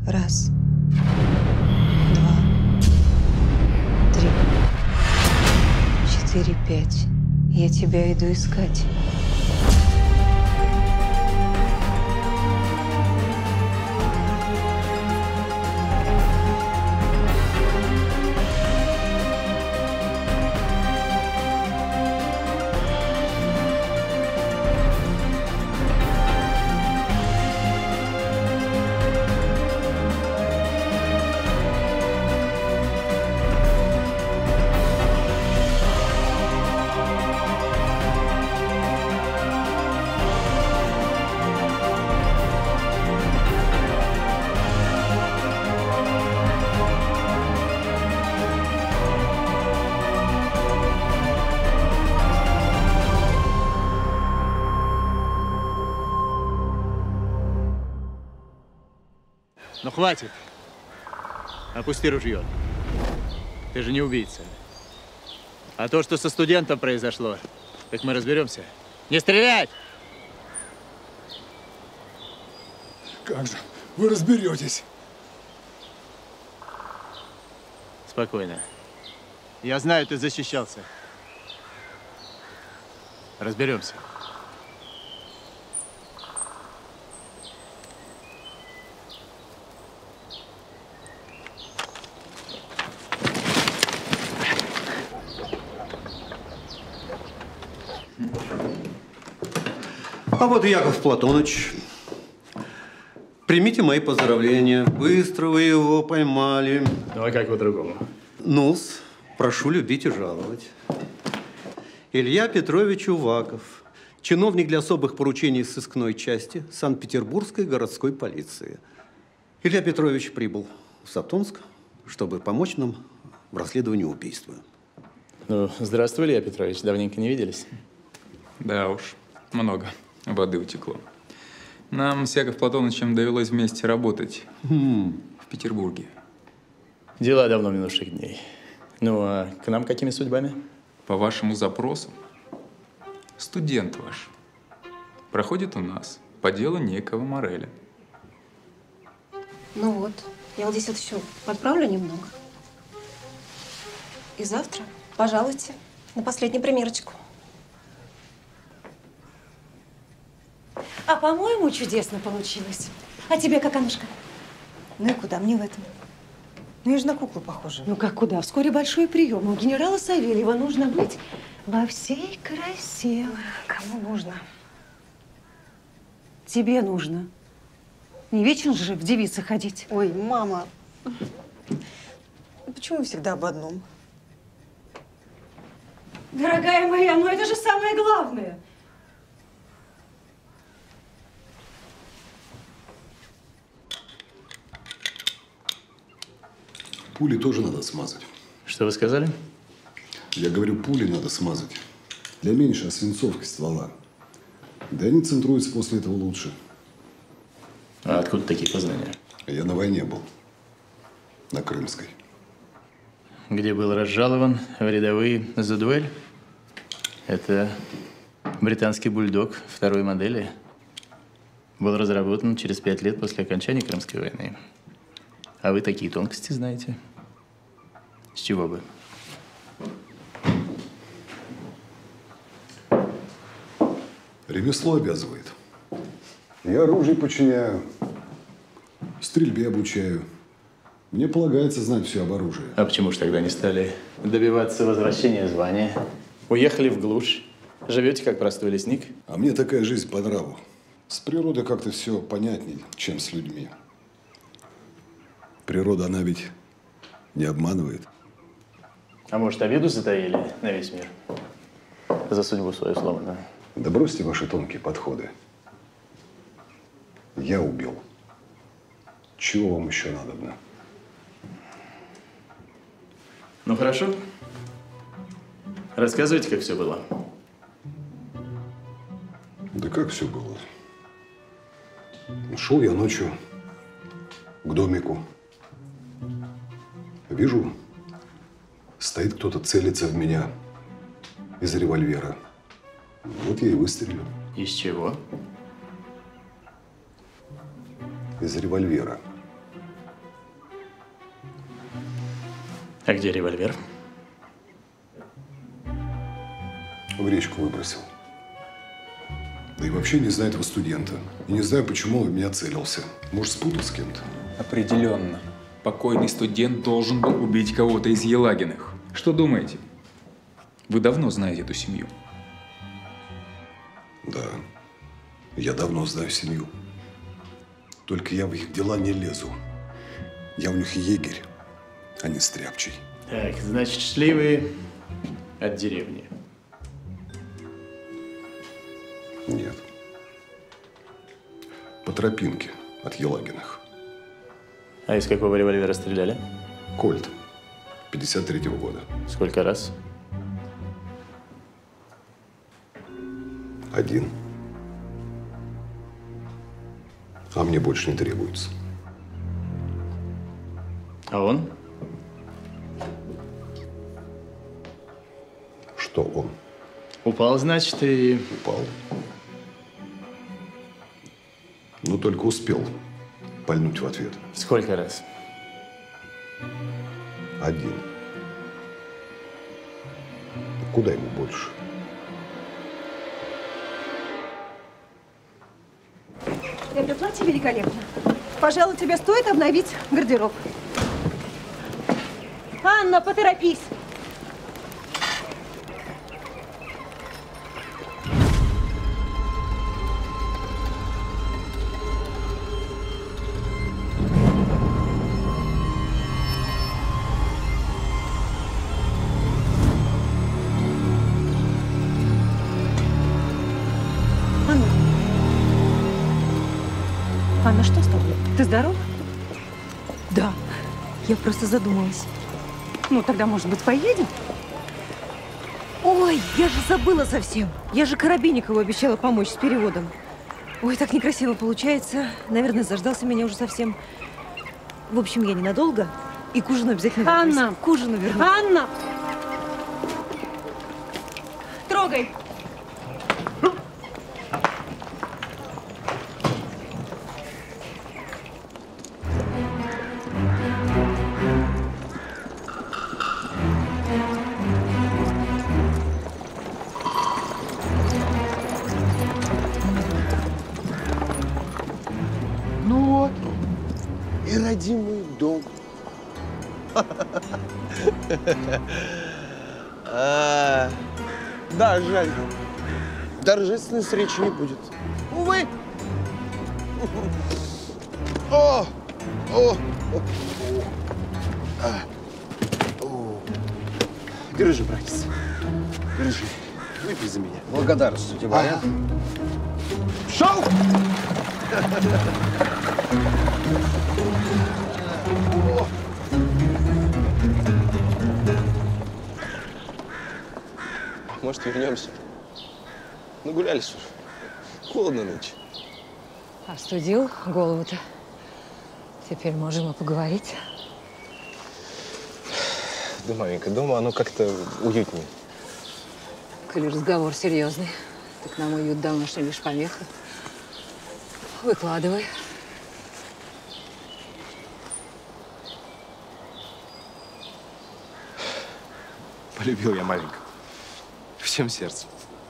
Раз, два, три, 4, 5. Я тебя иду искать. Ну хватит. Опусти ружье. Ты же не убийца. А то, что со студентом произошло, так мы разберемся. Не стрелять! Как же? Вы разберетесь. Спокойно. Я знаю, ты защищался. Разберемся. А вот и Яков Платоныч. Примите мои поздравления. Быстро вы его поймали. Ну, а как по-другому? Ну-с, прошу любить и жаловать. Илья Петрович Уваков, чиновник для особых поручений сыскной части Санкт-Петербургской городской полиции. Илья Петрович прибыл в Сатонск, чтобы помочь нам в расследовании убийства. Ну, здравствуй, Илья Петрович. Давненько не виделись. Да уж, много воды утекло. Нам с Яковом Платоновичем довелось вместе работать в Петербурге. Дела давно минувших дней. Ну, а к нам какими судьбами? По вашему запросу, студент ваш проходит у нас по делу некого Мореля. Ну вот, я вот здесь вот все подправлю немного. И завтра пожалуйте на последнюю примерочку. А по-моему, чудесно получилось. А тебе как, Анушка? Ну и куда мне в этом? Ну я же на куклу похожа. Ну как куда? Вскоре большой прием. У генерала Савельева нужно быть во всей красе. Кому нужно? Тебе нужно. Не вечно же в девице ходить. Ой, мама. Почему вы всегда об одном? Дорогая моя, ну это же самое главное. Пули тоже надо смазать. Что вы сказали? Я говорю, пули надо смазать. Для меньшей освинцовки ствола. Да они центруются после этого лучше. А откуда такие познания? Я на войне был. На Крымской. Где был разжалован в рядовые за дуэль? Это британский бульдог второй модели. Был разработан через 5 лет после окончания Крымской войны. А вы такие тонкости знаете? С чего бы? Ремесло обязывает. Я оружие подчиняю, стрельбе обучаю. Мне полагается знать все об оружии. А почему же тогда не стали добиваться возвращения звания? Уехали в глушь. Живете как простой лесник? А мне такая жизнь по нраву. С природой как-то все понятнее, чем с людьми. Природа, она ведь не обманывает. А может, обиду затаили на весь мир? За судьбу свою сломанную? Да бросьте ваши тонкие подходы. Я убил. Чего вам еще надобно? Ну, хорошо. Рассказывайте, как все было. Да как все было? Шел я ночью к домику. Вижу, стоит кто-то, целится в меня из револьвера. Вот я и выстрелил. Из чего? Из револьвера. А где револьвер? В речку выбросил. Да и вообще не знаю этого студента. И не знаю, почему он в меня целился. Может, спутал с кем-то? Определенно. Покойный студент должен был убить кого-то из Елагиных. Что думаете? Вы давно знаете эту семью? Да. Я давно знаю семью. Только я в их дела не лезу. Я у них егерь, а не стряпчий. Так, значит, шли вы от деревни. Нет. По тропинке от Елагиных. А из какого револьвера стреляли? Кольт. 53-го года. Сколько раз? 1. А мне больше не требуется. А он? Что он? Упал, значит, и… Упал. Но только успел пальнуть в ответ. Сколько раз? 1. Куда ему больше? Это платье великолепно. Пожалуй, тебе стоит обновить гардероб. Анна, поторопись. Анна, что с тобой? Ты здорова? Да, я просто задумалась. Ну, тогда, может быть, поедем? Ой, я же забыла совсем. Я же Коробейникову обещала помочь с переводом. Ой, так некрасиво получается. Наверное, заждался меня уже совсем. В общем, я ненадолго. И к ужину обязательно вернусь. Анна! К ужину вернусь. Анна! Трогай! Ну вот, и родимый дом. Да, жаль. Торжественной встречи не будет. Увы. О! Держи, братец. Держи. Выпей за меня. Благодарствую тебе, а? Шел! Может, вернемся? Нагулялись уже. Холодно нынче. Остудил голову-то. Теперь можем и поговорить. Да, маменька, дома оно как-то уютнее. Коли разговор серьезный, так нам уют домашний лишь помеха. Выкладывай. Полюбил я маменьку. Всем сердцем.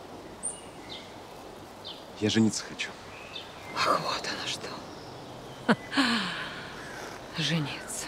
Я жениться хочу. Ах, вот оно что. Жениться.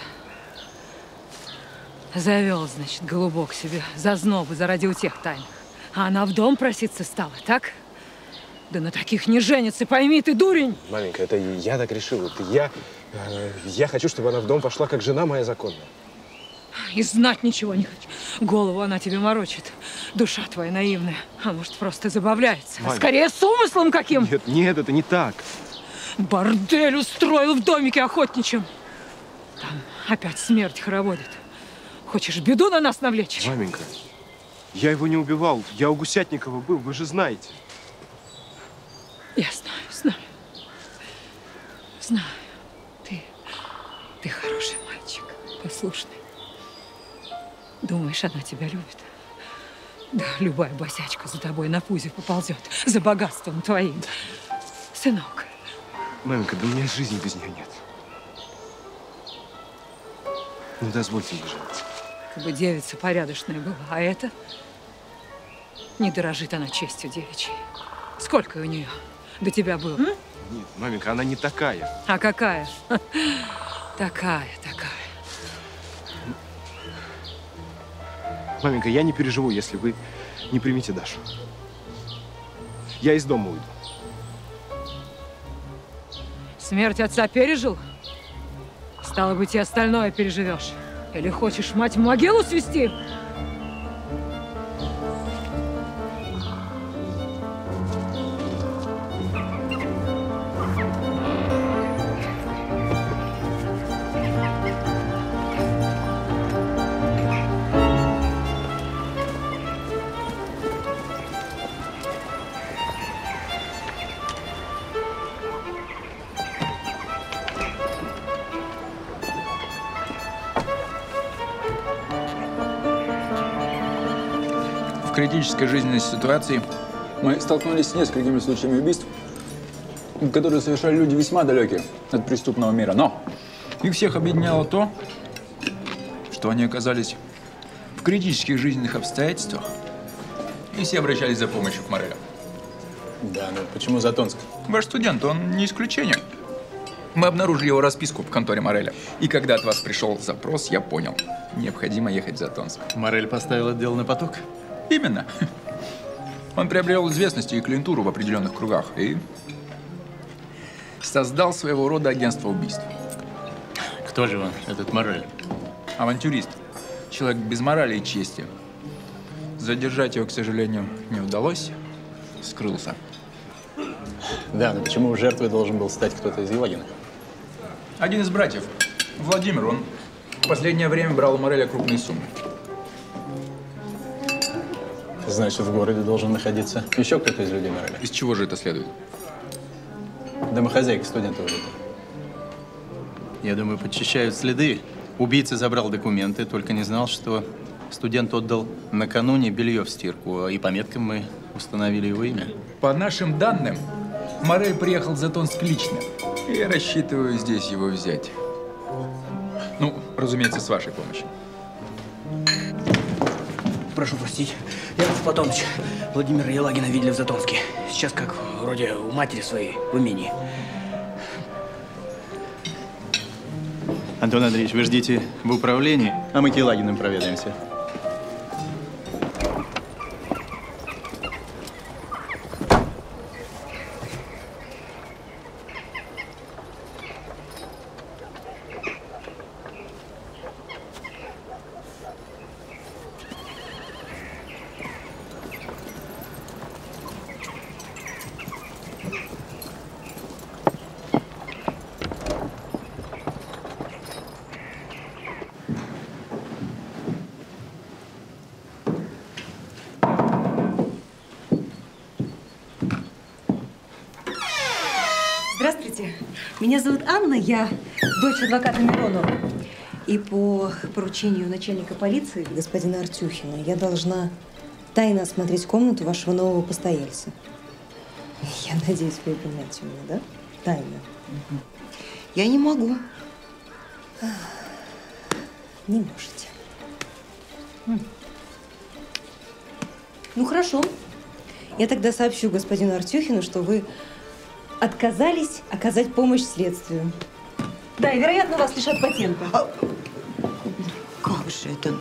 Завел, значит, голубок себе зазнобы заради утех тайных. А она в дом проситься стала, так? Да на таких не женится, пойми ты, дурень! Маменька, это я так решил. Это я хочу, чтобы она в дом пошла, как жена моя законная. И знать ничего не хочу. Голову она тебе морочит. Душа твоя наивная. А может, просто забавляется. Маме. Скорее, с умыслом каким. Нет, это не так. Бордель устроил в домике охотничьем. Там опять смерть хороводит. Хочешь беду на нас навлечь? Маменька, я его не убивал. Я у Гусятникова был, вы же знаете. Я знаю. Знаю. Ты хороший мальчик, послушный. Думаешь, она тебя любит? Да любая босячка за тобой на пузе поползет, за богатством твоим. Сынок. Маменька, да у меня жизни без нее нет. Ну, дозвольте мне жениться. Якобы девица порядочная была, а это не дорожит она честью девичьей. Сколько у нее до тебя было? Нет, маменька, она не такая. А какая? Такая. Маменька, я не переживу, если вы не примете Дашу. Я из дома уйду. Смерть отца пережил? Стало быть, и остальное переживешь. Или хочешь мать в могилу свести? В критической жизненной ситуации мы столкнулись с несколькими случаями убийств, которые совершали люди весьма далекие от преступного мира. Но их всех объединяло то, что они оказались в критических жизненных обстоятельствах, и все обращались за помощью к Морелю. Да, но почему Затонск? Ваш студент, он не исключение. Мы обнаружили его расписку в конторе Мореля. И когда от вас пришел запрос, я понял, необходимо ехать в Затонск. Морель поставил это дело на поток? Именно. Он приобрел известность и клиентуру в определенных кругах и создал своего рода агентство убийств. Кто же он, этот Морель? Авантюрист. Человек без морали и чести. Задержать его, к сожалению, не удалось. Скрылся. Да, но почему жертвой должен был стать кто-то из Елагиных? Один из братьев, Владимир, он в последнее время брал у Мореля крупные суммы. Значит, в городе должен находиться еще кто-то из людей Мореля. Из чего же это следует? Домохозяйка студента вроде. Я думаю, подчищают следы. Убийца забрал документы, только не знал, что студент отдал накануне белье в стирку. И по меткам мы установили его имя. По нашим данным, Морель приехал в Затонск лично. И я рассчитываю здесь его взять. Ну, разумеется, с вашей помощью. Прошу простить. Яков Платоныч, Владимира Елагина видели в Затонске. Сейчас как вроде у матери своей в имении. Антон Андреевич, вы ждите в управлении, а мы к Елагиным проведаемся. Здравствуйте. Меня зовут Анна, я дочь адвоката Миронова. И по поручению начальника полиции, господина Артюхина, я должна тайно осмотреть комнату вашего нового постояльца. Я надеюсь, вы понимаете меня, да? Тайно. Я не могу. Не можете. Ну, хорошо. Я тогда сообщу господину Артюхину, что вы отказались оказать помощь следствию. Да, и, вероятно, вас лишат патента. Как же это?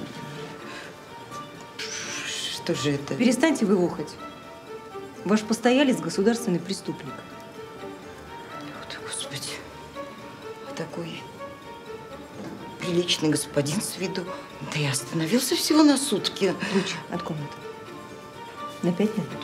Что же это? Перестаньте вы охать. Ваш постоялец – государственный преступник. Господи, такой приличный господин с виду. Да и остановился всего на сутки. Ключ от комнаты. На 5 минут.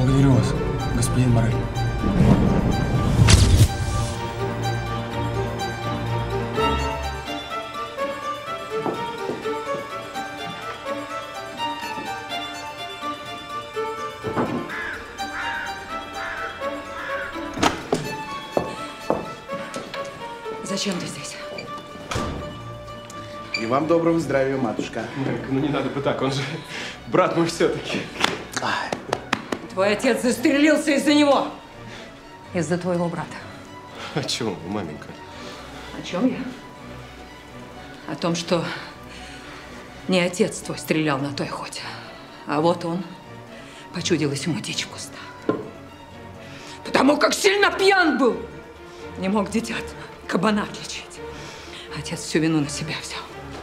Благодарю вас, господин Морель. Зачем ты здесь? И вам доброго здравия, матушка. Марик, ну не надо бы так, он же брат мой все-таки. Твой отец застрелился из-за него. Из-за твоего брата. О чем вы, маменька? О чем я? О том, что не отец твой стрелял на той охоте, а вот он, почудилась ему дичь в кустах. Потому как сильно пьян был. Не мог дитят кабана отличить. Отец всю вину на себя взял.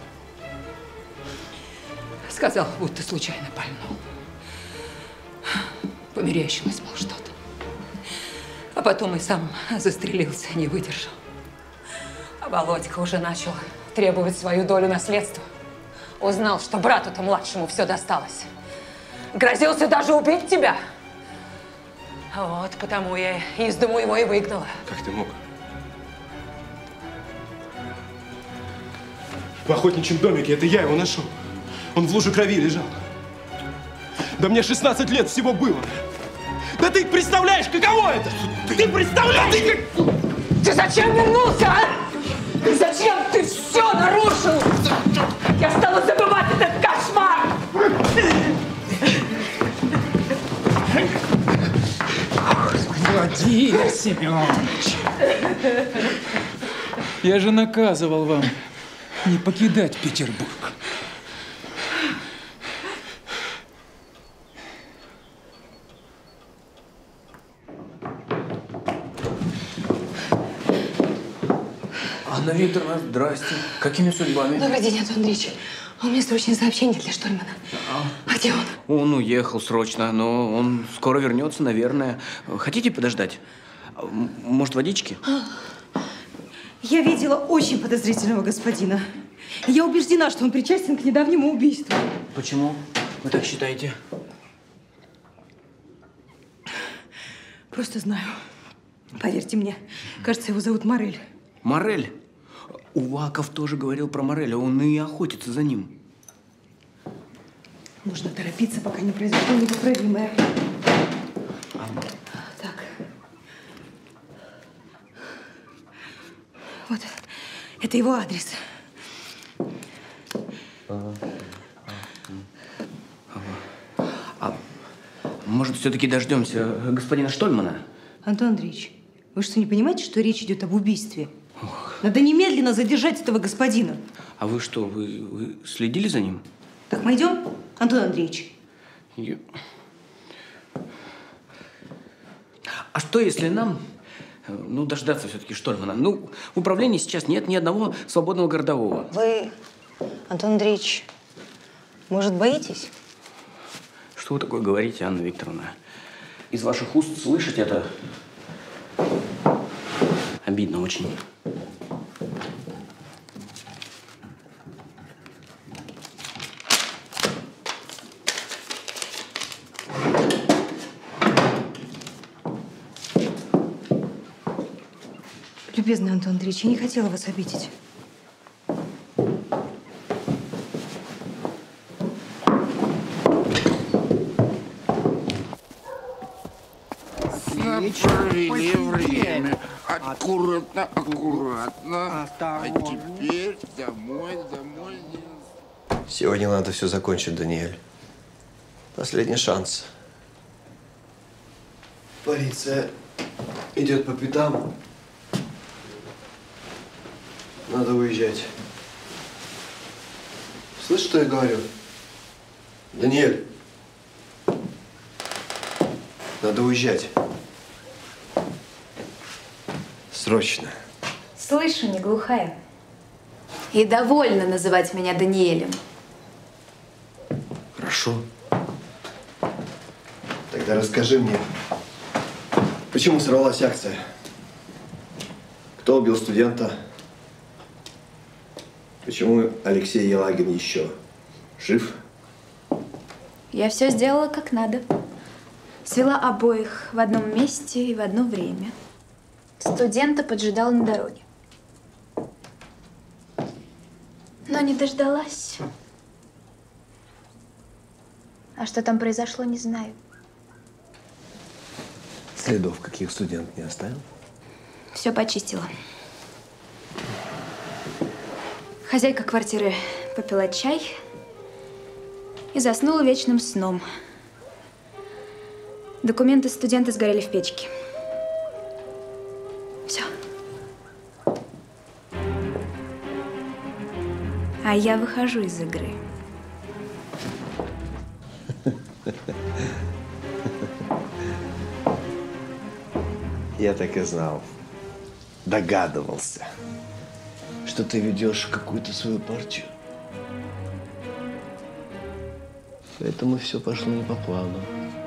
Сказал, будто случайно пальнул. Померещилось, мол, что-то. А потом и сам застрелился, не выдержал. А Володька уже начал требовать свою долю наследства. Узнал, что брату-то младшему все досталось. Грозился даже убить тебя. Вот потому я из дому его и выгнала. Как ты мог? В охотничьем домике, это я его нашел. Он в луже крови лежал. Да мне 16 лет всего было. Да ты представляешь, каково это? Ты представляешь? Ты зачем вернулся, а? Зачем ты все нарушил? Я стала забывать этот кошмар! Владимир Семенович, я же наказывал вам не покидать Петербург. Анна Викторовна, здрасте. Какими судьбами? Добрый день, Антон Андреевич. У меня срочное сообщение для Штольмана. А где он? Он уехал срочно, но он скоро вернется, наверное. Хотите подождать? Может, водички? Я видела очень подозрительного господина. Я убеждена, что он причастен к недавнему убийству. Почему вы так считаете? Просто знаю. Поверьте мне, кажется, его зовут Морель. Морель? Уваков тоже говорил про Мореля, он и охотится за ним. Нужно торопиться, пока не произошло непоправимое. Так. Вот, это его адрес. Может, все-таки дождемся господина Штольмана? Антон Андреевич, вы что, не понимаете, что речь идет об убийстве? Надо немедленно задержать этого господина. А вы что, вы следили за ним? Так, мы идем, Антон Андреевич? А что, если нам, дождаться все-таки Штольмана? В управлении сейчас нет ни одного свободного городового. Вы, Антон Андреевич, может, боитесь? Что вы такое говорите, Анна Викторовна? Из ваших уст слышать это обидно очень. Любезный Антон Андреевич, я не хотела вас обидеть. Провели время. Аккуратно, аккуратно. А теперь домой. Сегодня надо все закончить, Даниэль. Последний шанс. Полиция идет по пятам. Надо уезжать. Слышь, что я говорю? Даниэль. Надо уезжать. Срочно. Слышу, не глухая. И довольна называть меня Даниэлем. Хорошо. Тогда расскажи мне, почему сорвалась акция? Кто убил студента? Почему Алексей Елагин еще жив? Я все сделала как надо. Свела обоих в одном месте и в одно время. Студента поджидала на дороге. Но не дождалась. А что там произошло, не знаю. Следов каких студент не оставил? Все почистила. Хозяйка квартиры попила чай и заснула вечным сном. Документы студента сгорели в печке. Все. А я выхожу из игры. Я так и знал. Догадывался, что ты ведешь какую-то свою партию. Поэтому все пошло не по плану.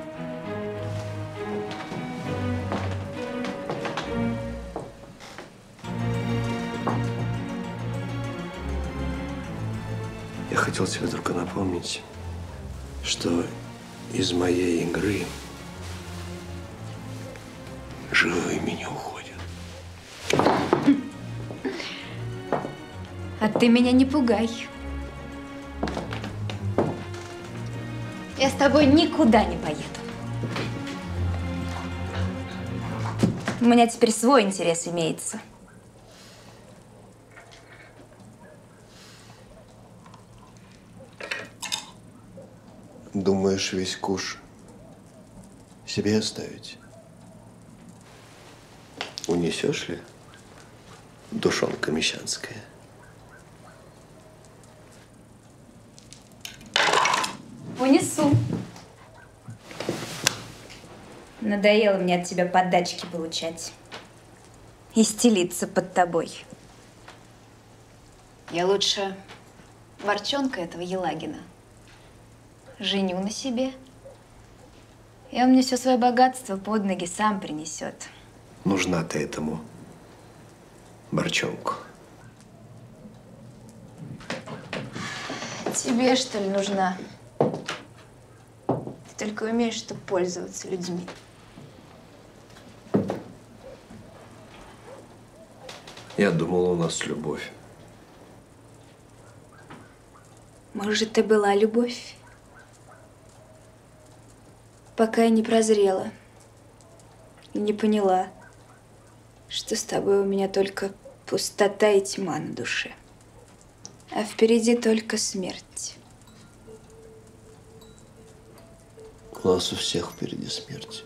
Я хотел тебе только напомнить, что из моей игры живыми не уходят. А ты меня не пугай. Я с тобой никуда не поеду. У меня теперь свой интерес имеется. Думаешь, весь куш себе оставить? Унесешь ли, душонка мещанская? Унесу. Надоело мне от тебя подачки получать и стелиться под тобой. Я лучше ворчонка этого Елагина женю на себе, и он мне все свое богатство под ноги сам принесет. Нужна ты этому борчонку. Тебе, что ли, нужна? Ты только умеешь, что пользоваться людьми. Я думал, у нас любовь. Может, и была любовь, пока я не прозрела и не поняла, что с тобой у меня только пустота и тьма на душе, а впереди только смерть. У нас у всех впереди смерть.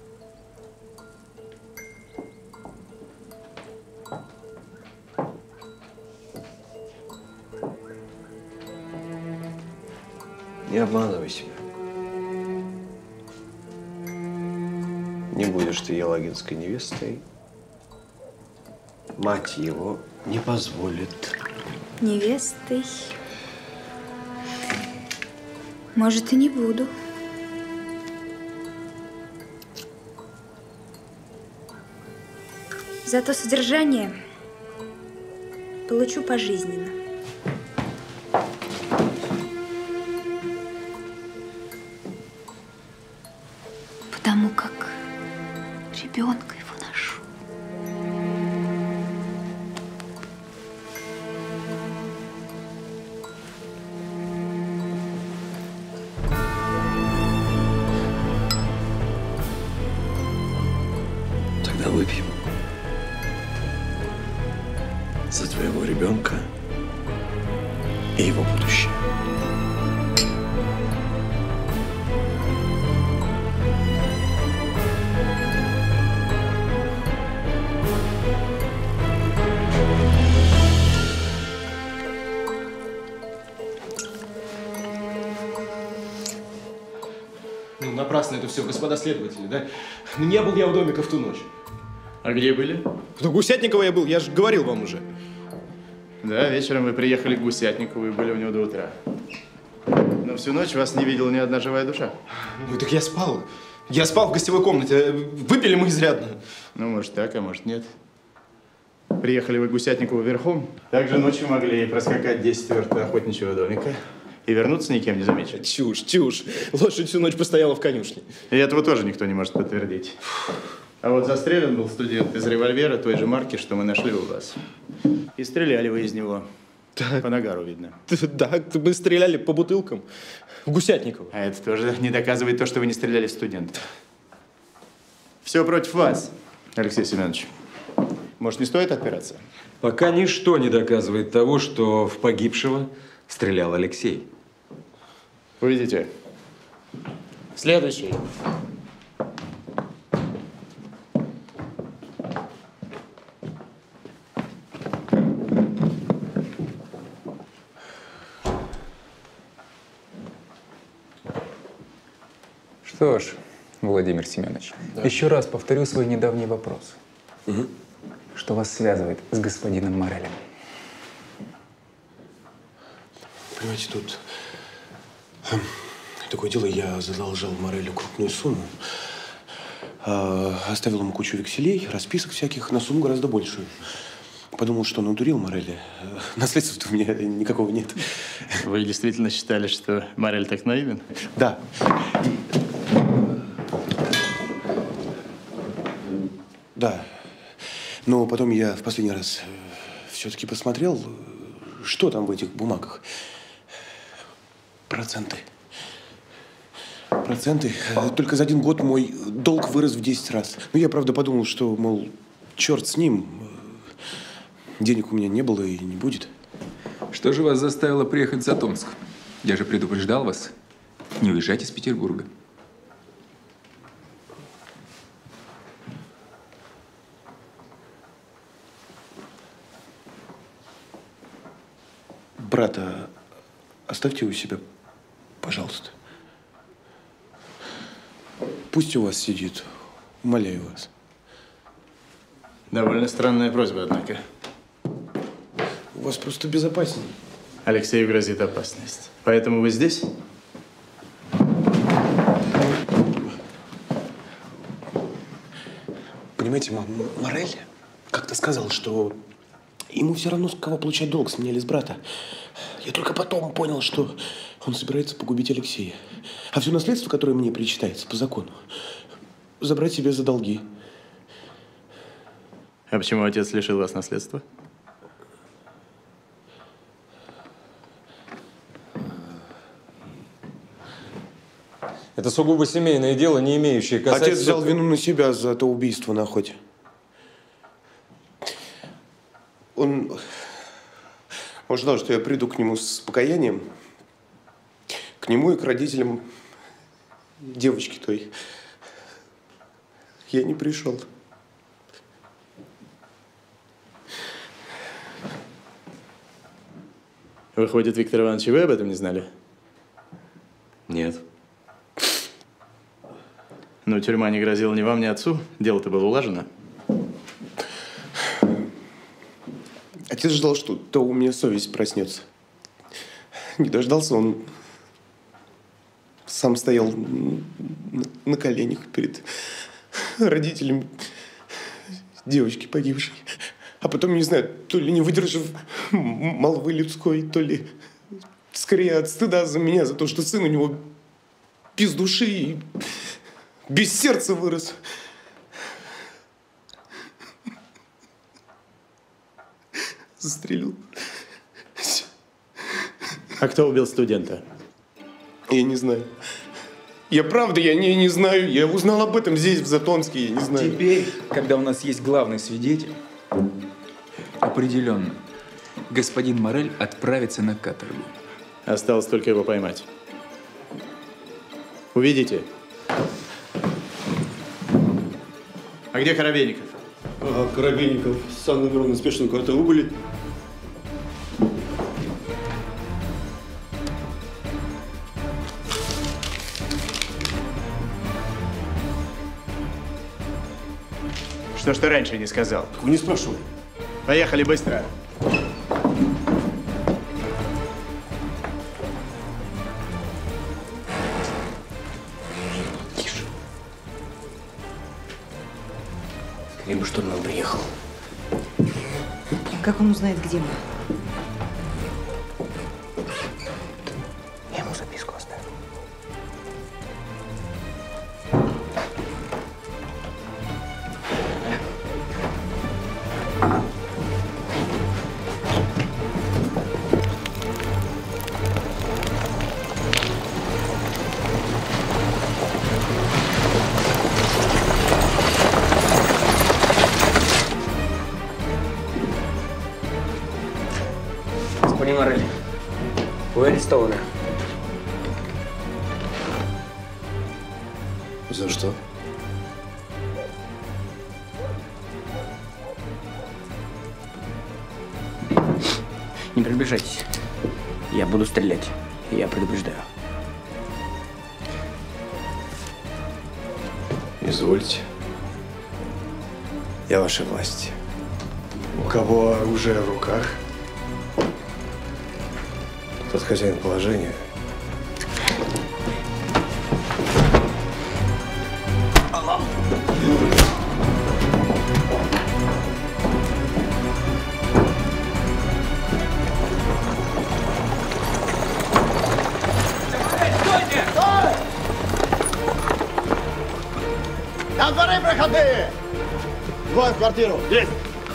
Не обманывай себя. Не будешь ты елагинской невестой, мать его не позволит. Невестой? Может, и не буду. Зато содержание получу пожизненно. Потому как ребенка его ношу. Тогда выпьем за твоего ребенка и его будущее. Ну, напрасно это все, господа следователи, да? Ну, не был я у домика в ту ночь. А где были? В Гусятниково я был, я же говорил вам уже. Да, вечером вы приехали к Гусятникову и были у него до утра. Но всю ночь вас не видела ни одна живая душа. Ну, так я спал. Я спал в гостевой комнате. Выпили мы изрядно. Ну, может так, а может нет. Приехали вы к Гусятникову верхом. Также ночью могли проскакать 10 верст охотничьего домика и вернуться никем не замечен. Чушь, чушь. Лошадь всю ночь постояла в конюшне. И этого тоже никто не может подтвердить. А вот застрелен был студент из револьвера той же марки, что мы нашли у вас. И стреляли вы из него. По нагару видно. Да, мы стреляли по бутылкам. В Гусятниково. А это тоже не доказывает то, что вы не стреляли в студента. Все против вас, Алексей Семенович. Может, не стоит отпираться? Пока ничто не доказывает того, что в погибшего стрелял Алексей. Увидите. Следующий. Что ж, Владимир Семенович, еще раз повторю свой недавний вопрос. Что вас связывает с господином Морелем? Понимаете, тут такое дело, я задолжал Морелю крупную сумму, оставил ему кучу векселей, расписок всяких, на сумму гораздо большую. Подумал, что надурил Мореля. Наследства у меня никакого нет. Вы действительно считали, что Морель так наивен? Да. Да. Но потом я в последний раз все-таки посмотрел, что там в этих бумагах. Проценты. Проценты. Только за 1 год мой долг вырос в 10 раз. Ну, я, правда, подумал, что, мол, черт с ним. Денег у меня не было и не будет. Что же вас заставило приехать в Затонск? Я же предупреждал вас. Не уезжайте из Петербурга. Брата оставьте у себя, пожалуйста. Пусть у вас сидит. Умоляю вас. Довольно странная просьба, однако. У вас просто безопаснее. Алексею грозит опасность. Поэтому вы здесь? Понимаете, Морель как-то сказал, что ему все равно, с кого получать долг, с меня или с брата. Я только потом понял, что он собирается погубить Алексея. А все наследство, которое мне причитается по закону, забрать себе за долги. А почему отец лишил вас наследства? Это сугубо семейное дело, не имеющее касательства… Отец взял вину на себя за то убийство на охоте. Он ждал, что я приду к нему с покаянием. К нему и к родителям девочки той. Я не пришел. Выходит, Виктор Иванович, и вы об этом не знали? Нет. Но тюрьма не грозила ни вам, ни отцу. Дело-то было улажено. Отец ждал, что то у меня совесть проснется. Не дождался, он сам стоял на коленях перед родителями девочки погибшей. А потом, не знаю, то ли не выдержав молвы людской, то ли скорее от стыда за меня, за то, что сын у него без души и без сердца вырос. Застрелил. А кто убил студента? Я не знаю. Я правда, я не знаю. Я узнал об этом здесь, в Затонске, я не знаю. Теперь, когда у нас есть главный свидетель, определенно, господин Морель отправится на каторгу. Осталось только его поймать. Увидите. А где Коробейников? Коробейников с Анной Мироновной спешно куда-то убыли. Что ж ты раньше не сказал? Вы не спрашивали. Поехали быстро. Тише. Скорее бы штурман приехал. Как он узнает, где мы? За что? Не приближайтесь. Я буду стрелять. Я предупреждаю. Извольте. Я вашей власти. У кого оружие в руках, тот хозяин положения. На дворы проходы! Двое в квартиру. Есть!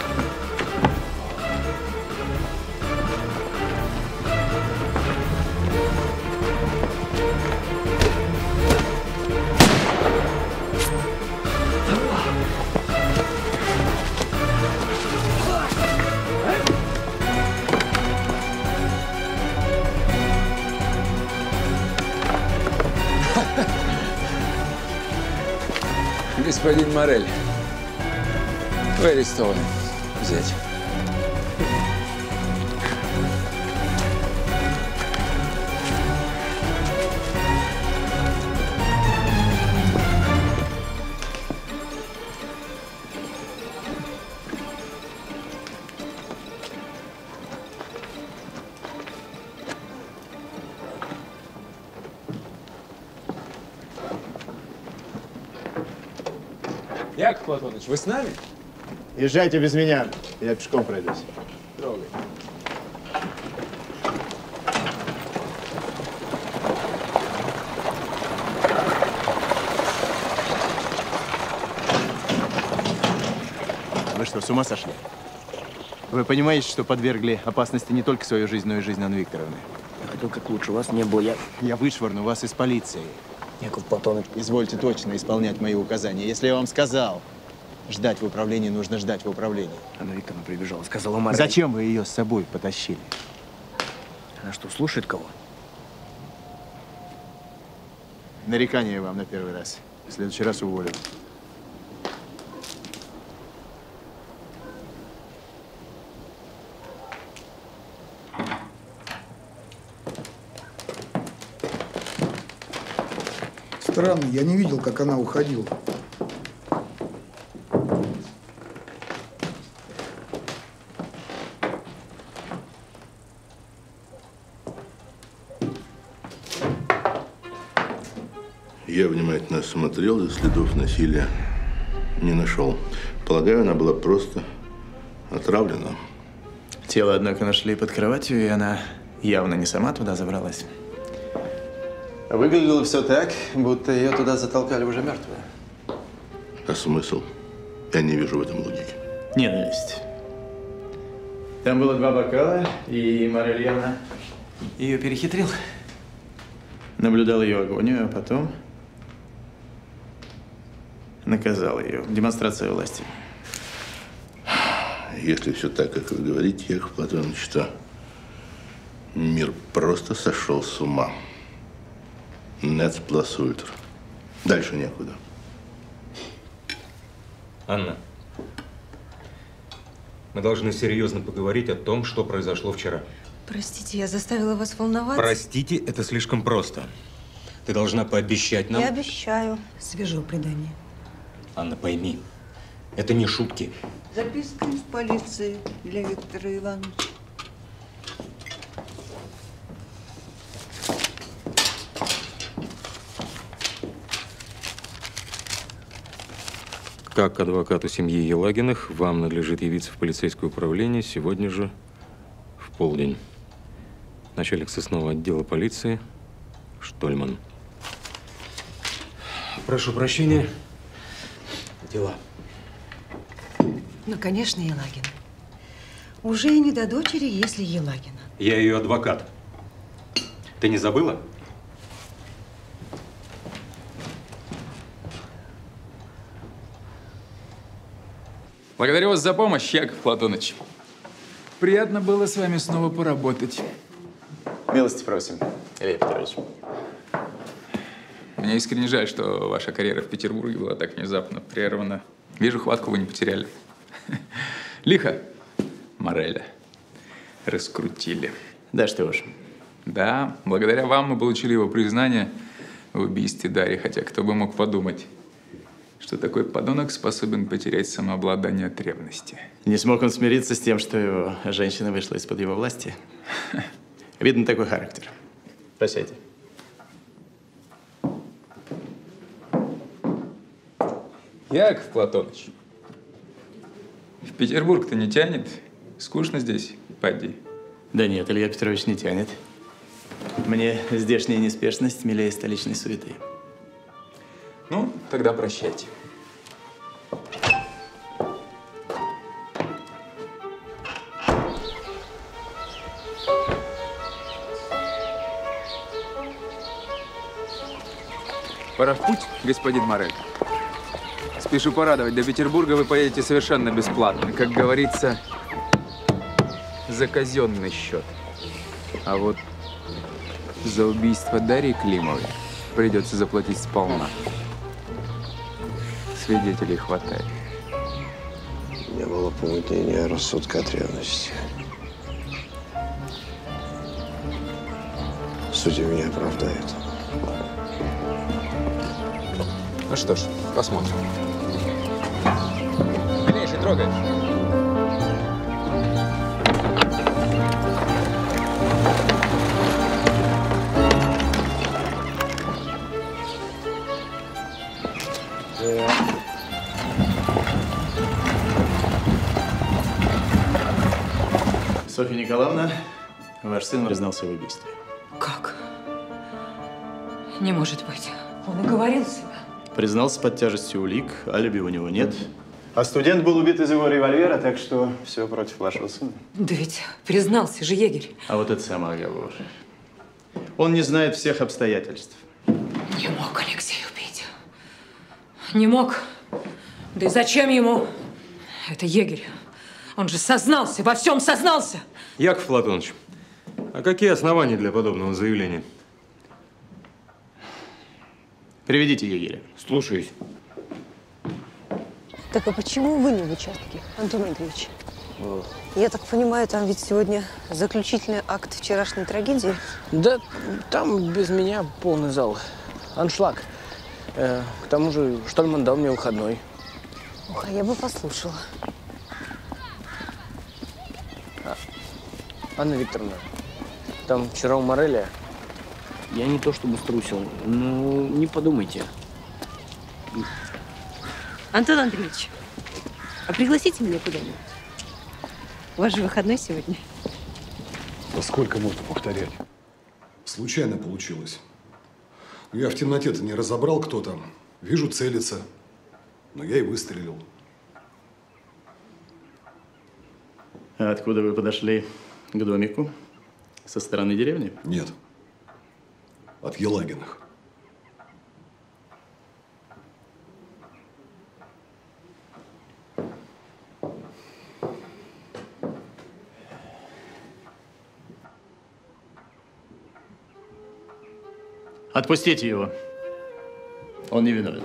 Господин Морель, вы арестованы. Взять. Яков Платоныч, вы с нами? Езжайте без меня, я пешком пройдусь. Трогай. Вы что, с ума сошли? Вы понимаете, что подвергли опасности не только свою жизнь, но и жизнь Анны Викторовны? Я хотел как лучше. Вас не было. Я вышвырну вас из полиции. Яков Платоныч. Извольте точно исполнять мои указания. Если я вам сказал ждать в управлении, нужно ждать в управлении. Анна Викторовна прибежала, сказала Мария. Зачем вы ее с собой потащили? Она что, слушает кого? Нарекание вам на первый раз. В следующий раз уволю. Странно, я не видел, как она уходила. Я внимательно осмотрел, и следов насилия не нашел. Полагаю, она была просто отравлена. Тело, однако, нашли под кроватью, и она явно не сама туда забралась. Выглядело все так, будто ее туда затолкали уже мертвую. А смысл? Я не вижу в этом логики. Ненависть. Там было 2 бокала, и Морель явно ее перехитрил. Наблюдал ее агонию, а потом наказал ее. Демонстрация власти. Если все так, как вы говорите, Яков Платоныч, то мир просто сошел с ума. Нец плюс ультра. Дальше некуда. Анна, мы должны серьезно поговорить о том, что произошло вчера. Простите, я заставила вас волноваться. Простите, это слишком просто. Ты должна пообещать нам… Я обещаю. Свежо предание. Анна, пойми, это не шутки. Записка из полиции для Виктора Ивановича. Как адвокату семьи Елагиных, вам надлежит явиться в полицейское управление сегодня же в полдень. Начальник сыскного отдела полиции Штольман. Прошу прощения. Дела. Ну, конечно, Елагина. Уже и не до дочери, если Елагина. Я ее адвокат. Ты не забыла? Благодарю вас за помощь, Яков Платоныч. Приятно было с вами снова поработать. Милости просим, Илья Петрович. Мне искренне жаль, что ваша карьера в Петербурге была так внезапно прервана. Вижу, хватку вы не потеряли. Лихо, Мореля, раскрутили. Да что уж. Да, благодаря вам мы получили его признание в убийстве Дарьи. Хотя кто бы мог подумать, что такой подонок способен потерять самообладание от ревности. Не смог он смириться с тем, что его женщина вышла из-под его власти. Видно такой характер. Прощайте. Яков Платоныч, в Петербург-то не тянет? Скучно здесь, поди. Да нет, Илья Петрович, не тянет. Мне здешняя неспешность милее столичной суеты. Ну, тогда прощайте. Пора в путь, господин Морель. Спешу порадовать, до Петербурга вы поедете совершенно бесплатно. Как говорится, за казенный счет. А вот за убийство Дарьи Климовой придется заплатить сполна. Свидетелей хватает. Не было помутнения рассудка от ревности. Судья меня оправдает. Ну что ж, посмотрим. Милейший, трогай. Софья Николаевна, ваш сын признался в убийстве. Как? Не может быть. Он уговорил себя. Признался под тяжестью улик, алиби у него нет. А студент был убит из его револьвера, так что все против вашего сына. Да ведь признался же егерь. А вот это самооговор. Он не знает всех обстоятельств. Не мог Алексей убить. Не мог. Да и зачем ему? Это егерь. Он же сознался, во всем сознался. Яков Платоныч, а какие основания для подобного заявления? Приведите егеря. Слушаюсь. Так а почему вы не в участке, Антон Андреевич? Я так понимаю, там ведь сегодня заключительный акт вчерашней трагедии? Да, там без меня полный зал. Аншлаг. К тому же Штольман дал мне выходной. Ох, а я бы послушала. Анна Викторовна, там вчера у Мореля я не то чтобы струсил, но не подумайте. Антон Андреевич, а пригласите меня куда-нибудь? У вас же выходной сегодня. Да сколько можно повторять? Случайно получилось. Но я в темноте-то не разобрал, кто там. Вижу, целится. Но я и выстрелил. А откуда вы подошли к домику? Со стороны деревни? Нет. От Елагиных. Отпустите его. Он не виновен.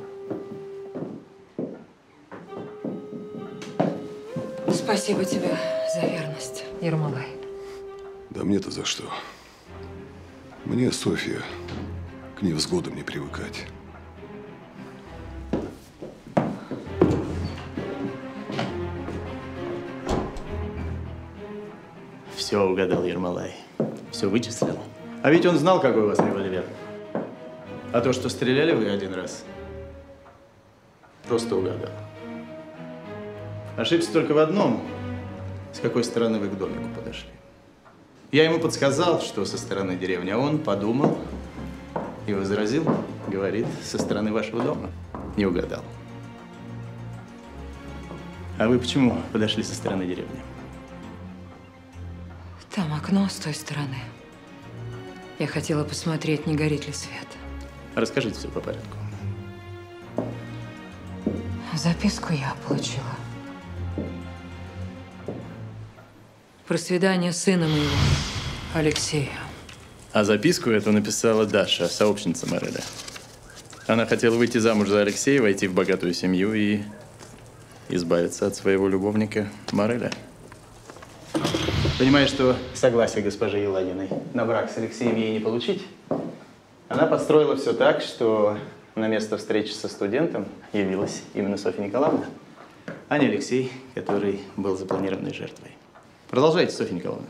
Спасибо тебе за верность, Ермолай. Да мне-то за что? Мне, Софья, к невзгодам не привыкать. Все угадал Ермолай. Все вычислил. А ведь он знал, какой у вас револьвер. А то, что стреляли вы один раз, просто угадал. Ошибся только в одном, с какой стороны вы к домику подошли. Я ему подсказал, что со стороны деревни, а он подумал и возразил, говорит, со стороны вашего дома. Не угадал. А вы почему подошли со стороны деревни? Там окно с той стороны. Я хотела посмотреть, не горит ли свет. Расскажите все по порядку. Записку я получила. Про свидание сына моего, Алексея. А записку эту написала Даша, сообщница Мореля. Она хотела выйти замуж за Алексея, войти в богатую семью и избавиться от своего любовника Мореля. Понимая, что согласие госпожи Елагиной на брак с Алексеем ей не получить, она подстроила все так, что на место встречи со студентом явилась именно Софья Николаевна, а не Алексей, который был запланированной жертвой. Продолжайте, Софья Николаевна.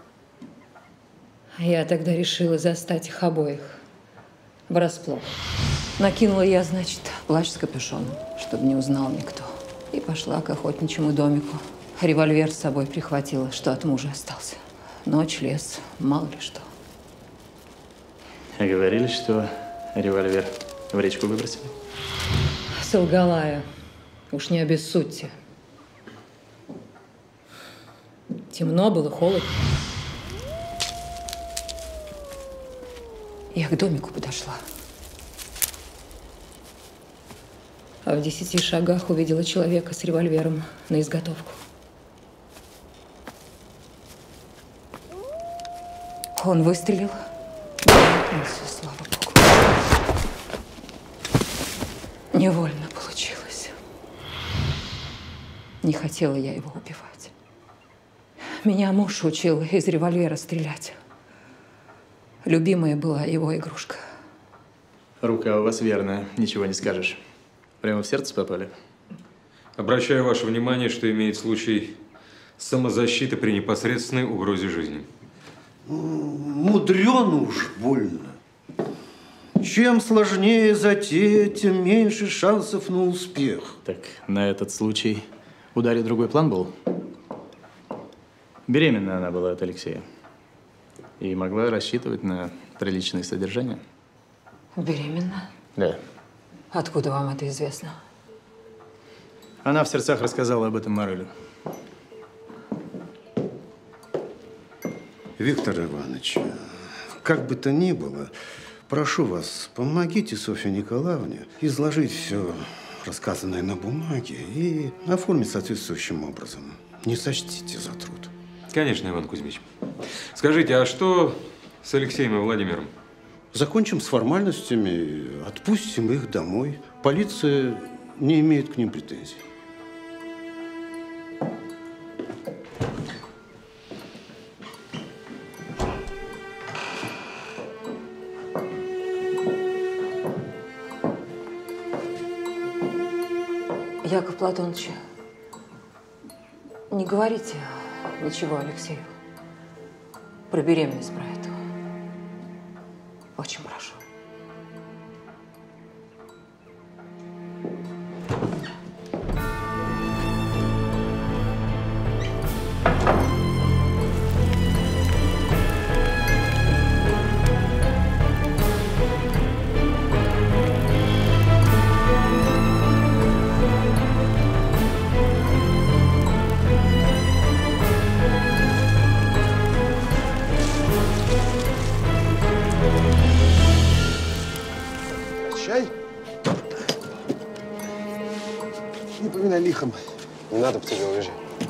Я тогда решила застать их обоих врасплох. Накинула я, значит, плащ с капюшоном, чтобы не узнал никто. И пошла к охотничьему домику. Револьвер с собой прихватила, что от мужа остался. Ночь, лес, мало ли что. А говорили, что револьвер в речку выбросили? Солгала я. Уж не обессудьте. Темно было, холодно. Я к домику подошла. А в 10 шагах увидела человека с револьвером на изготовку. Он выстрелил. Слава Богу. Невольно получилось. Не хотела я его убивать. Меня муж учил из револьвера стрелять. Любимая была его игрушка. Рука у вас верная, ничего не скажешь. Прямо в сердце попали? Обращаю ваше внимание, что имеет случай самозащиты при непосредственной угрозе жизни. Мудрено уж больно. Чем сложнее затея, тем меньше шансов на успех. Так на этот случай в ударе другой план был? Беременна она была от Алексея. И могла рассчитывать на приличное содержание. Беременна? Да. Откуда вам это известно? Она в сердцах рассказала об этом Морелю. Виктор Иванович, как бы то ни было, прошу вас, помогите Софье Николаевне изложить все рассказанное на бумаге и оформить соответствующим образом. Не сочтите за труд. Конечно, Иван Кузьмич. Скажите, а что с Алексеем и Владимиром? Закончим с формальностями, отпустим их домой. Полиция не имеет к ним претензий. Яков Платонович, не говорите ничего Алексею про беременность про эту. Очень прошу. Не поминай лихом. Не надо к тебе уезжать.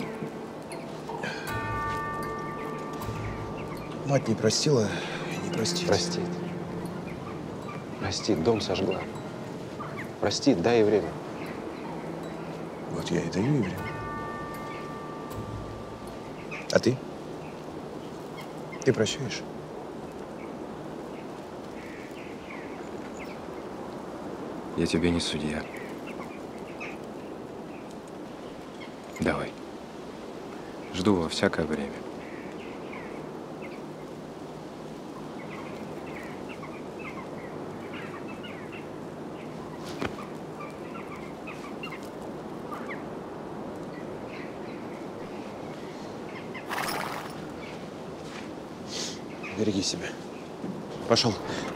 Мать не простила и не простит. Простит. Простит, дом сожгла. Простит, дай ей время. Вот я и даю ей время. А ты? Ты прощаешь? Я тебе не судья. Давай. Жду во всякое время. Береги себя. Пошел.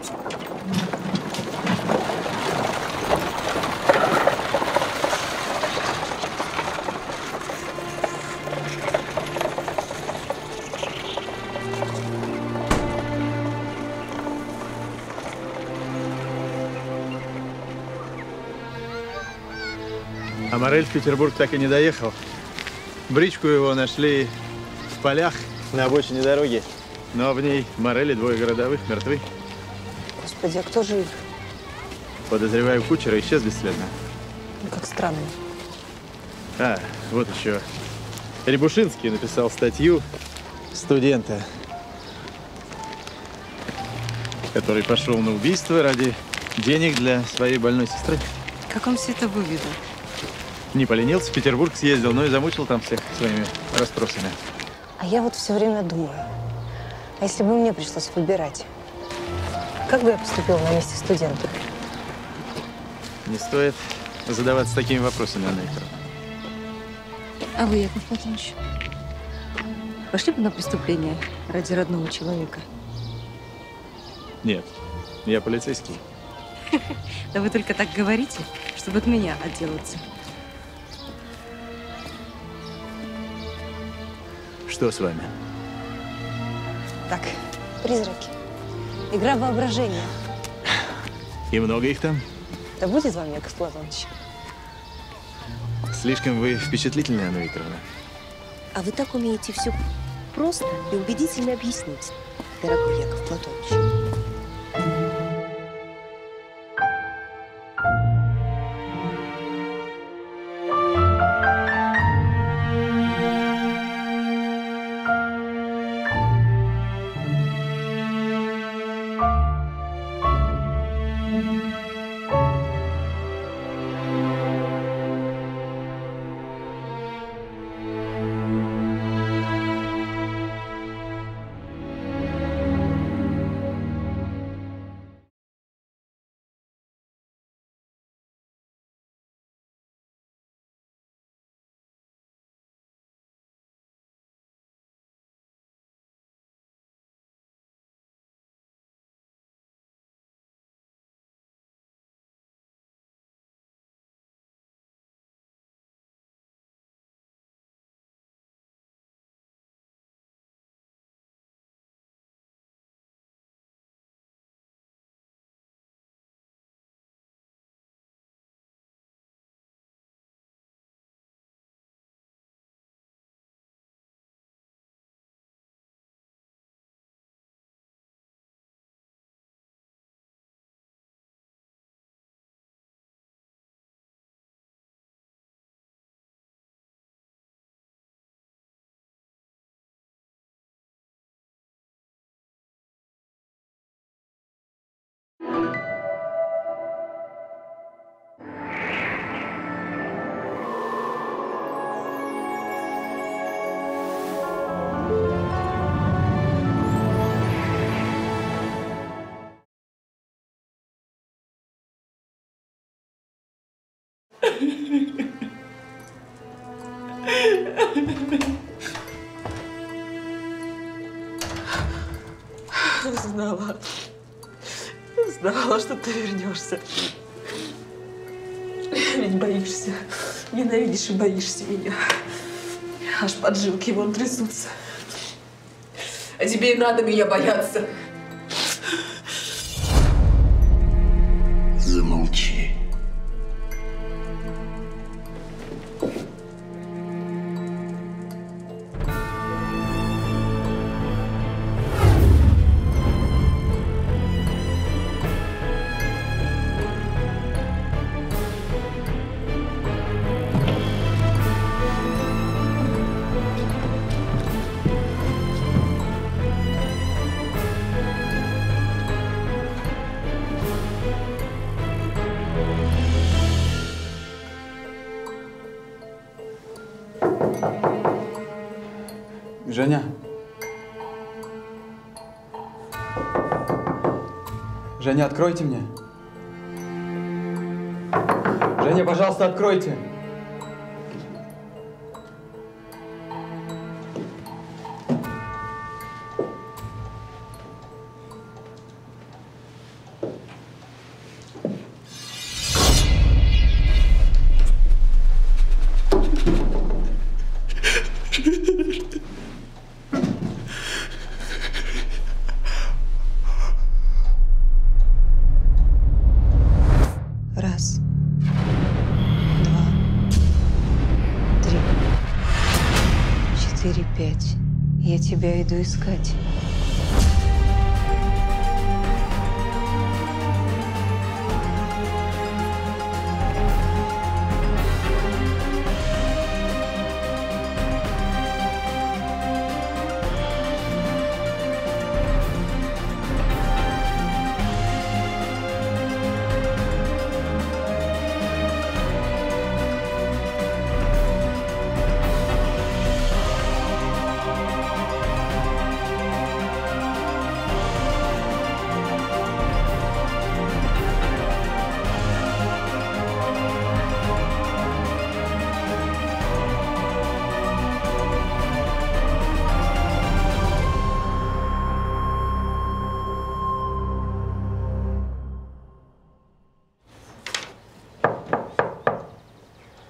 А Морель в Петербург так и не доехал. Бричку его нашли в полях на обочине дороги. Но в ней Морель и двое городовых мертвы. Господи, а кто жив? Подозреваю, кучера исчез бесследно. Ну, как странно. А, вот еще. Рябушинский написал статью студента, который пошел на убийство ради денег для своей больной сестры. Как он все это выведал? Не поленился, в Петербург съездил, но и замучил там всех своими расспросами. А я вот все время думаю, а если бы мне пришлось выбирать, как бы я поступила на месте студента? Не стоит задаваться такими вопросами, Анна Викторовна. А вы, Яков Платоныч, пошли бы на преступление ради родного человека? Нет, я полицейский. Да вы только так говорите, чтобы от меня отделаться. Что с вами? Так, призраки. Игра воображения. И много их там? Да будет вам, Яков Платоныч? Слишком вы впечатлительны, Анна Викторовна. А вы так умеете все просто и убедительно объяснить, дорогой Яков Платоныч. Знала, что ты вернешься. Ведь боишься. Ненавидишь и боишься меня. Аж поджилки вон трясутся. А тебе и надо меня бояться. Замолчи. Женя. Женя, откройте мне. Женя, пожалуйста, откройте. Раз, два, три, 4, 5. Я тебя иду искать.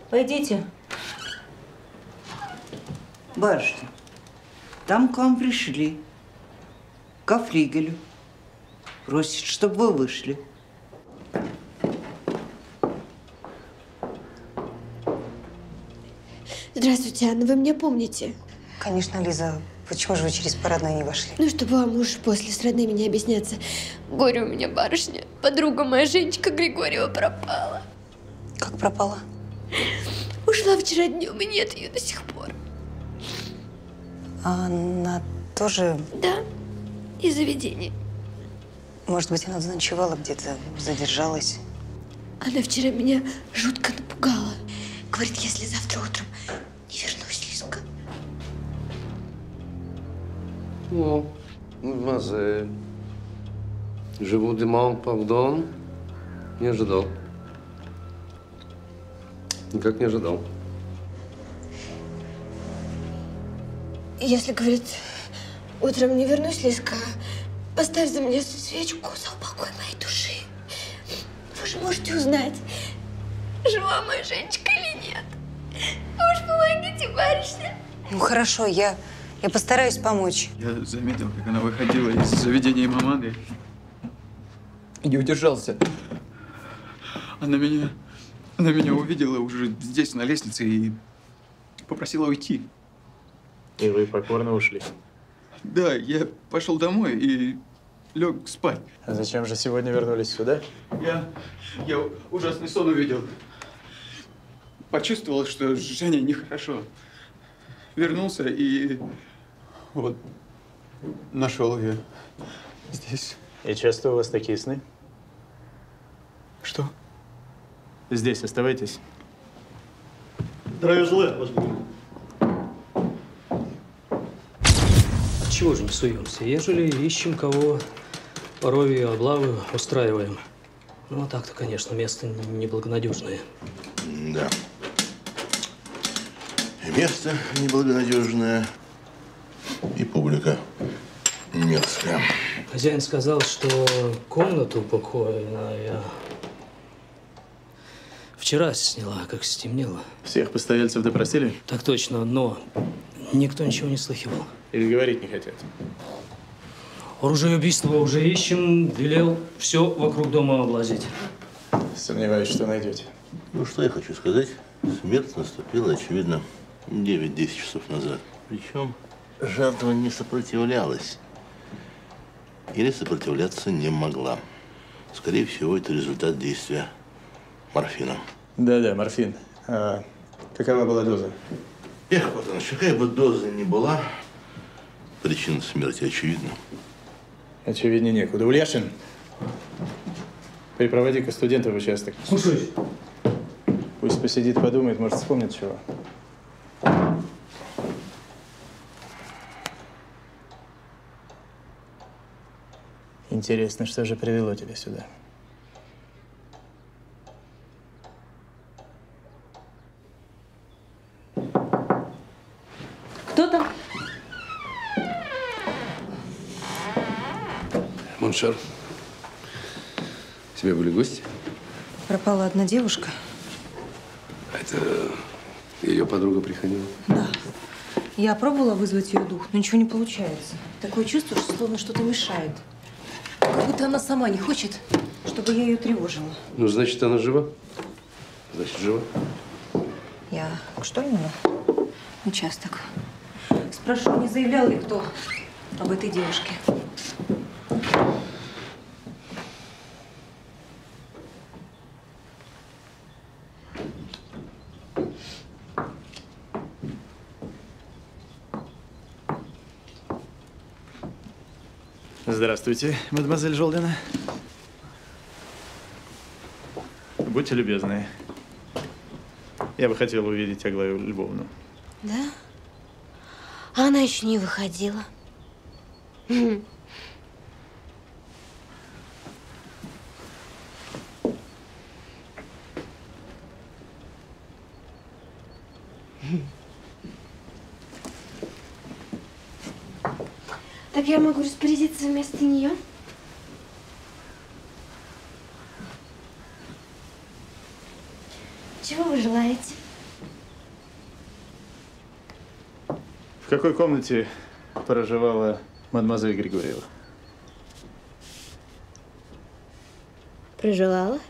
Пойдите. Барышня, там к вам пришли. Ко флигелю. Просит, чтобы вы вышли. Здравствуйте, Анна, вы меня помните? Конечно, Лиза. Почему же вы через парадное не вошли? Ну, чтобы вам уж после с родными не объясняться. Горе у меня, барышня. Подруга моя, Женечка Григорьева, пропала. Как пропала? Ушла вчера днем, и нет ее до сих пор. А она тоже… Да, из заведения. Может быть, она заночевала где-то, задержалась? Она вчера меня жутко напугала. Говорит, если завтра утром не вернусь, Лизка. Ну, мадемуазель. Живу демон, пардон. Не ожидал. Никак не ожидал. Если, говорит, утром не вернусь, Лизка, поставь за меня свечку за упокой моей души. Вы же можете узнать, жива моя Женечка или нет. Вы уж помогите, барышня. Ну, хорошо, я постараюсь помочь. Я заметил, как она выходила из заведения маманы. И не удержался. Она меня увидела уже здесь, на лестнице, и попросила уйти. И вы покорно ушли? Да, я пошел домой и лег спать. А зачем же сегодня вернулись сюда? Я ужасный сон увидел. Почувствовал, что Жене нехорошо. Вернулся и вот нашел ее здесь. И часто у вас такие сны? Что? Здесь оставайтесь. Здравия желаю, ваше внимание. Чего же не суемся? Ежели ищем кого, порой облавы устраиваем. Ну, а так-то, конечно, место неблагонадежное. Да. И место неблагонадежное, и публика мерзкая. Хозяин сказал, что комнату покойная вчера сняла, как стемнело. Всех постояльцев допросили? Так точно, но никто ничего не слыхивал. Или говорить не хотят? Оружие убийства уже ищем, велел все вокруг дома облазить. Сомневаюсь, что найдете. Ну, что я хочу сказать. Смерть наступила, очевидно, 9-10 часов назад. Причем жертва не сопротивлялась. Или сопротивляться не могла. Скорее всего, это результат действия морфина. Да-да, морфин. А какова была доза? Эх, Платоныч, какая бы доза ни была, причина смерти очевидна. Очевиднее некуда. Ульяшин, припроводи-ка студента в участок. Слушаюсь. Пусть посидит, подумает, может, вспомнит чего. Интересно, что же привело тебя сюда? Кто там? Моншер, у тебя были гости? Пропала одна девушка. Это ее подруга приходила? Да. Я пробовала вызвать ее дух, но ничего не получается. Такое чувство, что словно что-то мешает. Как будто она сама не хочет, чтобы я ее тревожила. Ну, значит, она жива? Значит, жива? Я к Штольману? Участок. Спрошу, не заявлял ли кто об этой девушке? Здравствуйте, мадемуазель Жолдина. Будьте любезны. Я бы хотел увидеть Аглаю Львовну. Да? А она еще не выходила. Так я могу распорядиться вместо нее? Чего вы желаете? В какой комнате проживала мадемуазель Григорьева? Проживала?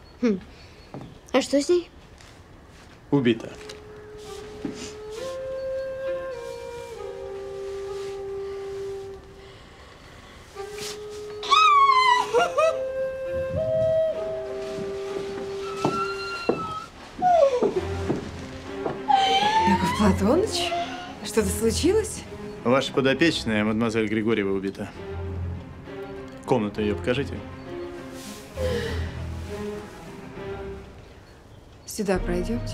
А что с ней? Убита. Яков Платоныч, что-то случилось? Ваша подопечная, мадемуазель Григорьева, убита. Комнату ее покажите. Сюда пройдемте.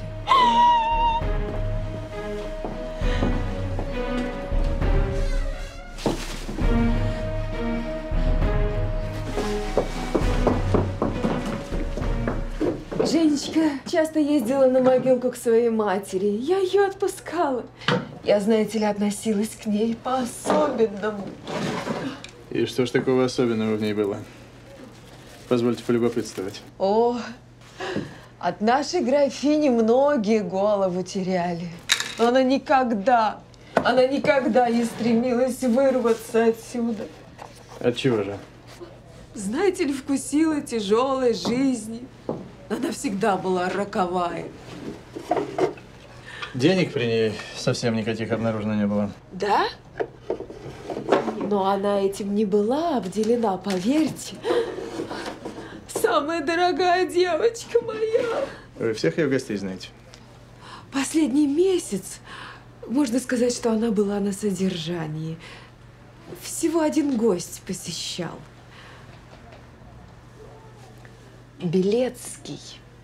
Женечка часто ездила на могилку к своей матери. Я ее отпускала. Я, знаете ли, относилась к ней по-особенному. И что ж такого особенного в ней было? Позвольте полюбопытствовать. О, от нашей графини многие голову теряли. Но она никогда не стремилась вырваться отсюда. От чего же? Знаете ли, вкусила тяжелой жизни. Она всегда была роковая. Денег при ней совсем никаких обнаружено не было. Да? Но она этим не была обделена, поверьте. Самая дорогая девочка моя. Вы всех ее гостей знаете? Последний месяц, можно сказать, что она была на содержании. Всего один гость посещал. Белецкий.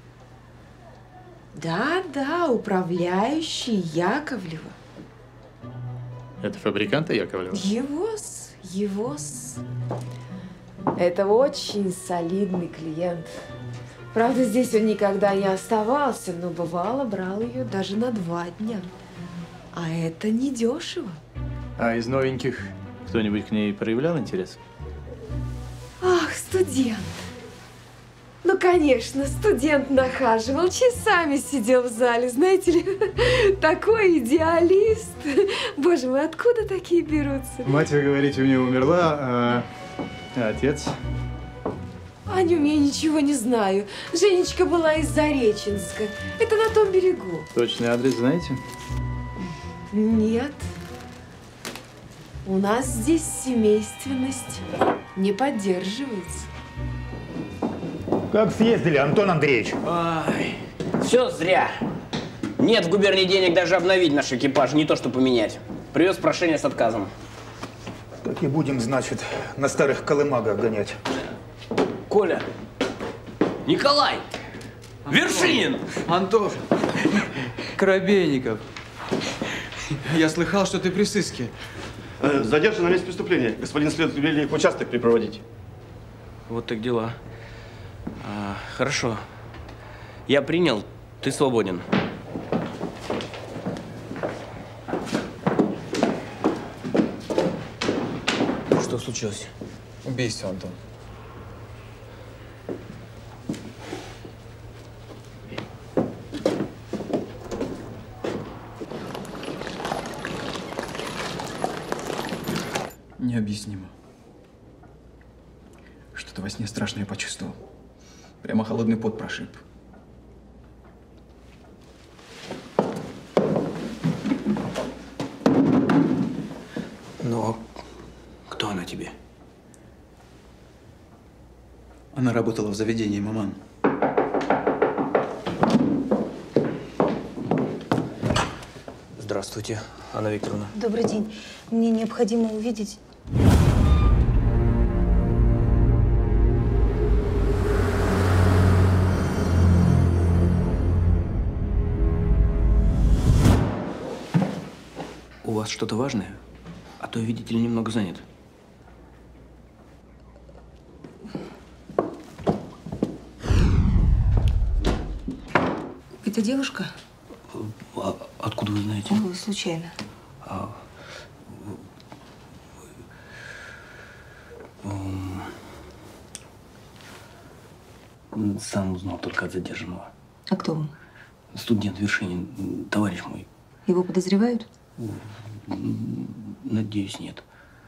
Да, управляющий Яковлева. Это фабриканта Яковлева? Его-с. Это очень солидный клиент. Правда, здесь он никогда не оставался, но бывало брал ее даже на 2 дня. А это недешево. А из новеньких кто-нибудь к ней проявлял интерес? Ах, студент. Ну, конечно, студент нахаживал, часами сидел в зале, знаете ли, такой идеалист. Боже мой, откуда такие берутся? Мать, вы говорите, у нее умерла, а отец? О нем я ничего не знаю. Женечка была из Зареченска. Это на том берегу. Точный адрес знаете? Нет. У нас здесь семейственность не поддерживается. Как съездили, Антон Андреевич? Ай, все зря. Нет в губернии денег даже обновить наш экипаж, не то что поменять. Привез прошение с отказом. Так и будем, значит, на старых колымагах гонять. Коля! Николай! Вершинин! Антон! Коробейников! Я слыхал, что ты при сыске. Задержан на месте преступления. Господин следователь велел их в участок припроводить. Вот так дела. Хорошо. Я принял. Ты свободен. Что случилось? Убийство, Антон. Необъяснимо. Что-то во сне страшное почувствовал. Прямо холодный пот прошиб. Но кто она тебе? Она работала в заведении «Маман». Здравствуйте, Анна Викторовна. Добрый день. Мне необходимо увидеть... У вас что-то важное? А то, видите ли, немного занят. Это девушка? Откуда вы знаете? Случайно. Сам узнал только от задержанного. А кто он? Студент Вершинин, товарищ мой. Его подозревают? Надеюсь, нет.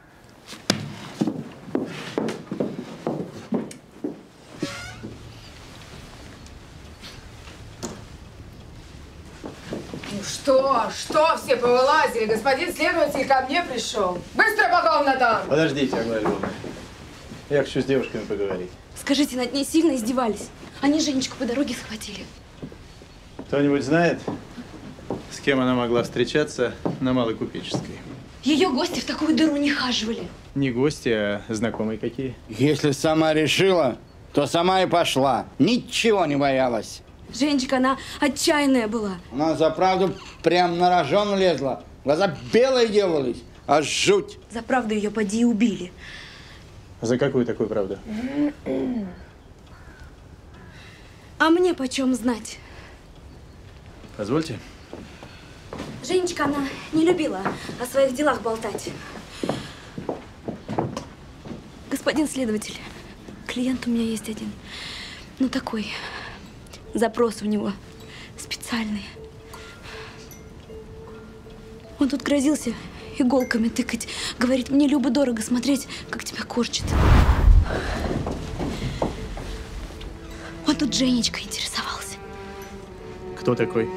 Ну что все повылазили? Господин следователь ко мне пришел. Быстро, Натан! Подождите, Аглая Львовна. Я хочу с девушками поговорить. Скажите, над ней сильно издевались? Они Женечку по дороге схватили. Кто-нибудь знает, с кем она могла встречаться на Малой Купеческой? Ее гости в такую дыру не хаживали. Не гости, а знакомые какие. Если сама решила, то сама и пошла. Ничего не боялась. Женечка, она отчаянная была. Она за правду прям на рожон лезла. Глаза белые делались, аж жуть. За правду ее поди и убили. За какую такую правду? А мне почем знать? Позвольте. Женечка, она не любила о своих делах болтать. Господин следователь, клиент у меня есть один. Ну, такой. Запрос у него специальный. Он тут грозился иголками тыкать. Говорит, мне любо-дорого смотреть, как тебя корчит. Он тут Женечкой интересовался. Кто такой?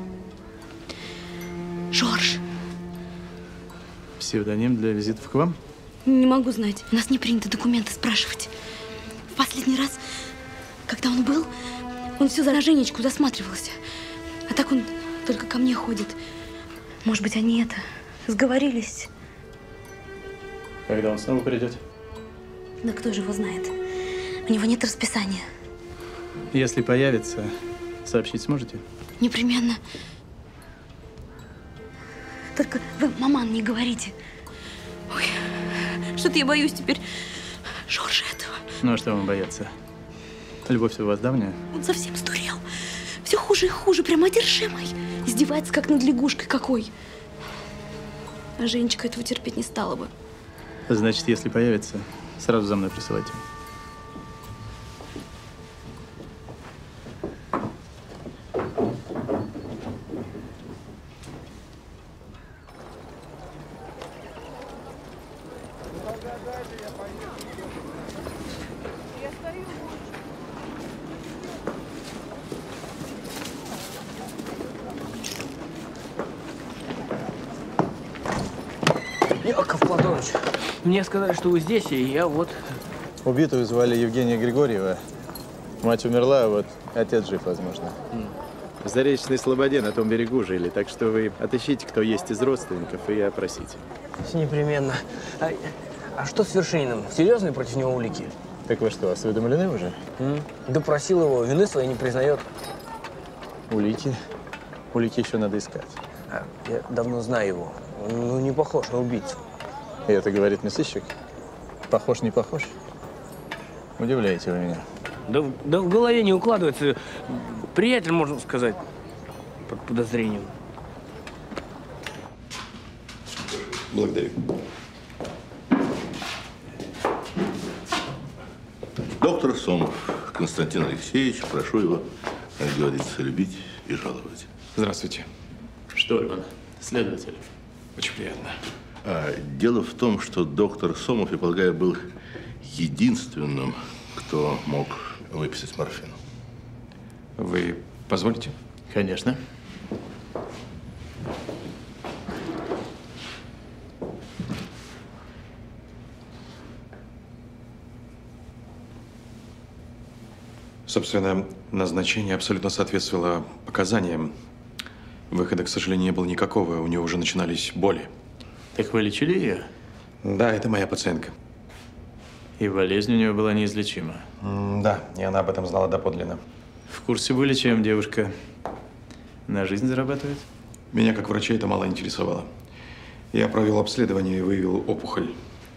Жорж. Псевдоним для визитов к вам? Не могу знать. У нас не принято документы спрашивать. В последний раз, когда он был, он все за Женечку засматривался. А так он только ко мне ходит. Может быть, они сговорились. Когда он снова придет? Да кто же его знает? У него нет расписания. Если появится, сообщить сможете? Непременно. Только вы, маман, не говорите. Ой, что-то я боюсь теперь Жоржа этого. Ну, а что вам бояться? Любовь у вас давняя? Он совсем сдурел. Все хуже и хуже, прямо одержимый. Издевается, как над лягушкой какой. А Женечка этого терпеть не стала бы. Значит, если появится, сразу за мной присылайте. Яков Платонович, мне сказали, что вы здесь, и я вот… Убитую звали Евгения Григорьева. Мать умерла, а вот отец жив, возможно. В Заречной Слободе на том берегу жили, так что вы отыщите, кто есть из родственников, и опросите. Непременно. А что с Вершининым? Серьезные против него улики? Так вы что, осведомлены уже? Допросил его, вины своей не признает. Улики? Улики еще надо искать. Я давно знаю его. Он не похож на убийцу. И это говорит мне сыщик? Похож, не похож? Удивляете вы меня. Да в голове не укладывается. Приятель, можно сказать, под подозрением. Благодарю. Доктор Сомов Константин Алексеевич, прошу его, как говорится, любить и жаловать. Здравствуйте. Штольман, следователь. Очень приятно. Дело в том, что доктор Сомов, я полагаю, был единственным, кто мог выписать морфин. Вы позволите? Конечно. Собственно, назначение абсолютно соответствовало показаниям. Выхода, к сожалению, не было никакого. У нее уже начинались боли. Так вы лечили ее? Да, это моя пациентка. И болезнь у нее была неизлечима? Да, и она об этом знала доподлинно. В курсе были, чем девушка на жизнь зарабатывает? Меня, как врача, это мало интересовало. Я провел обследование и выявил опухоль.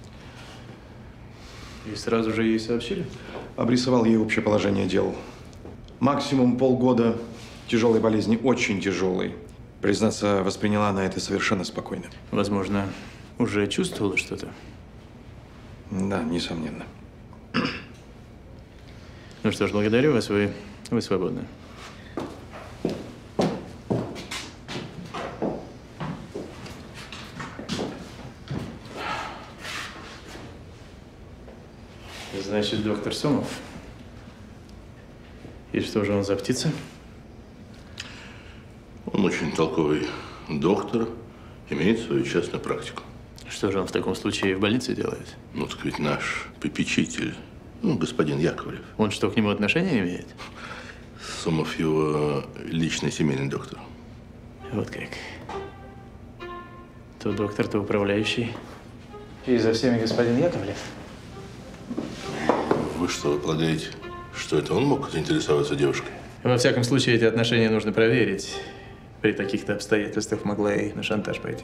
И сразу же ей сообщили? Обрисовал ей общее положение дел. Максимум полгода тяжелой болезни, очень тяжелой. Признаться, восприняла она это совершенно спокойно. Возможно, уже чувствовала что-то? Да, несомненно. Ну что ж, благодарю вас, вы свободны. Значит, доктор Сомов. И что же он за птица? Он очень толковый доктор, имеет свою частную практику. Что же он в таком случае в больнице делает? Ну, так ведь наш попечитель, господин Яковлев. Он что, к нему отношения имеет? Сомов его личный семейный доктор. Вот как. То доктор, то управляющий. И за всеми господин Яковлев? Вы что, вы полагаете, что это он мог заинтересоваться девушкой? Во всяком случае, эти отношения нужно проверить. При таких-то обстоятельствах могла и на шантаж пойти.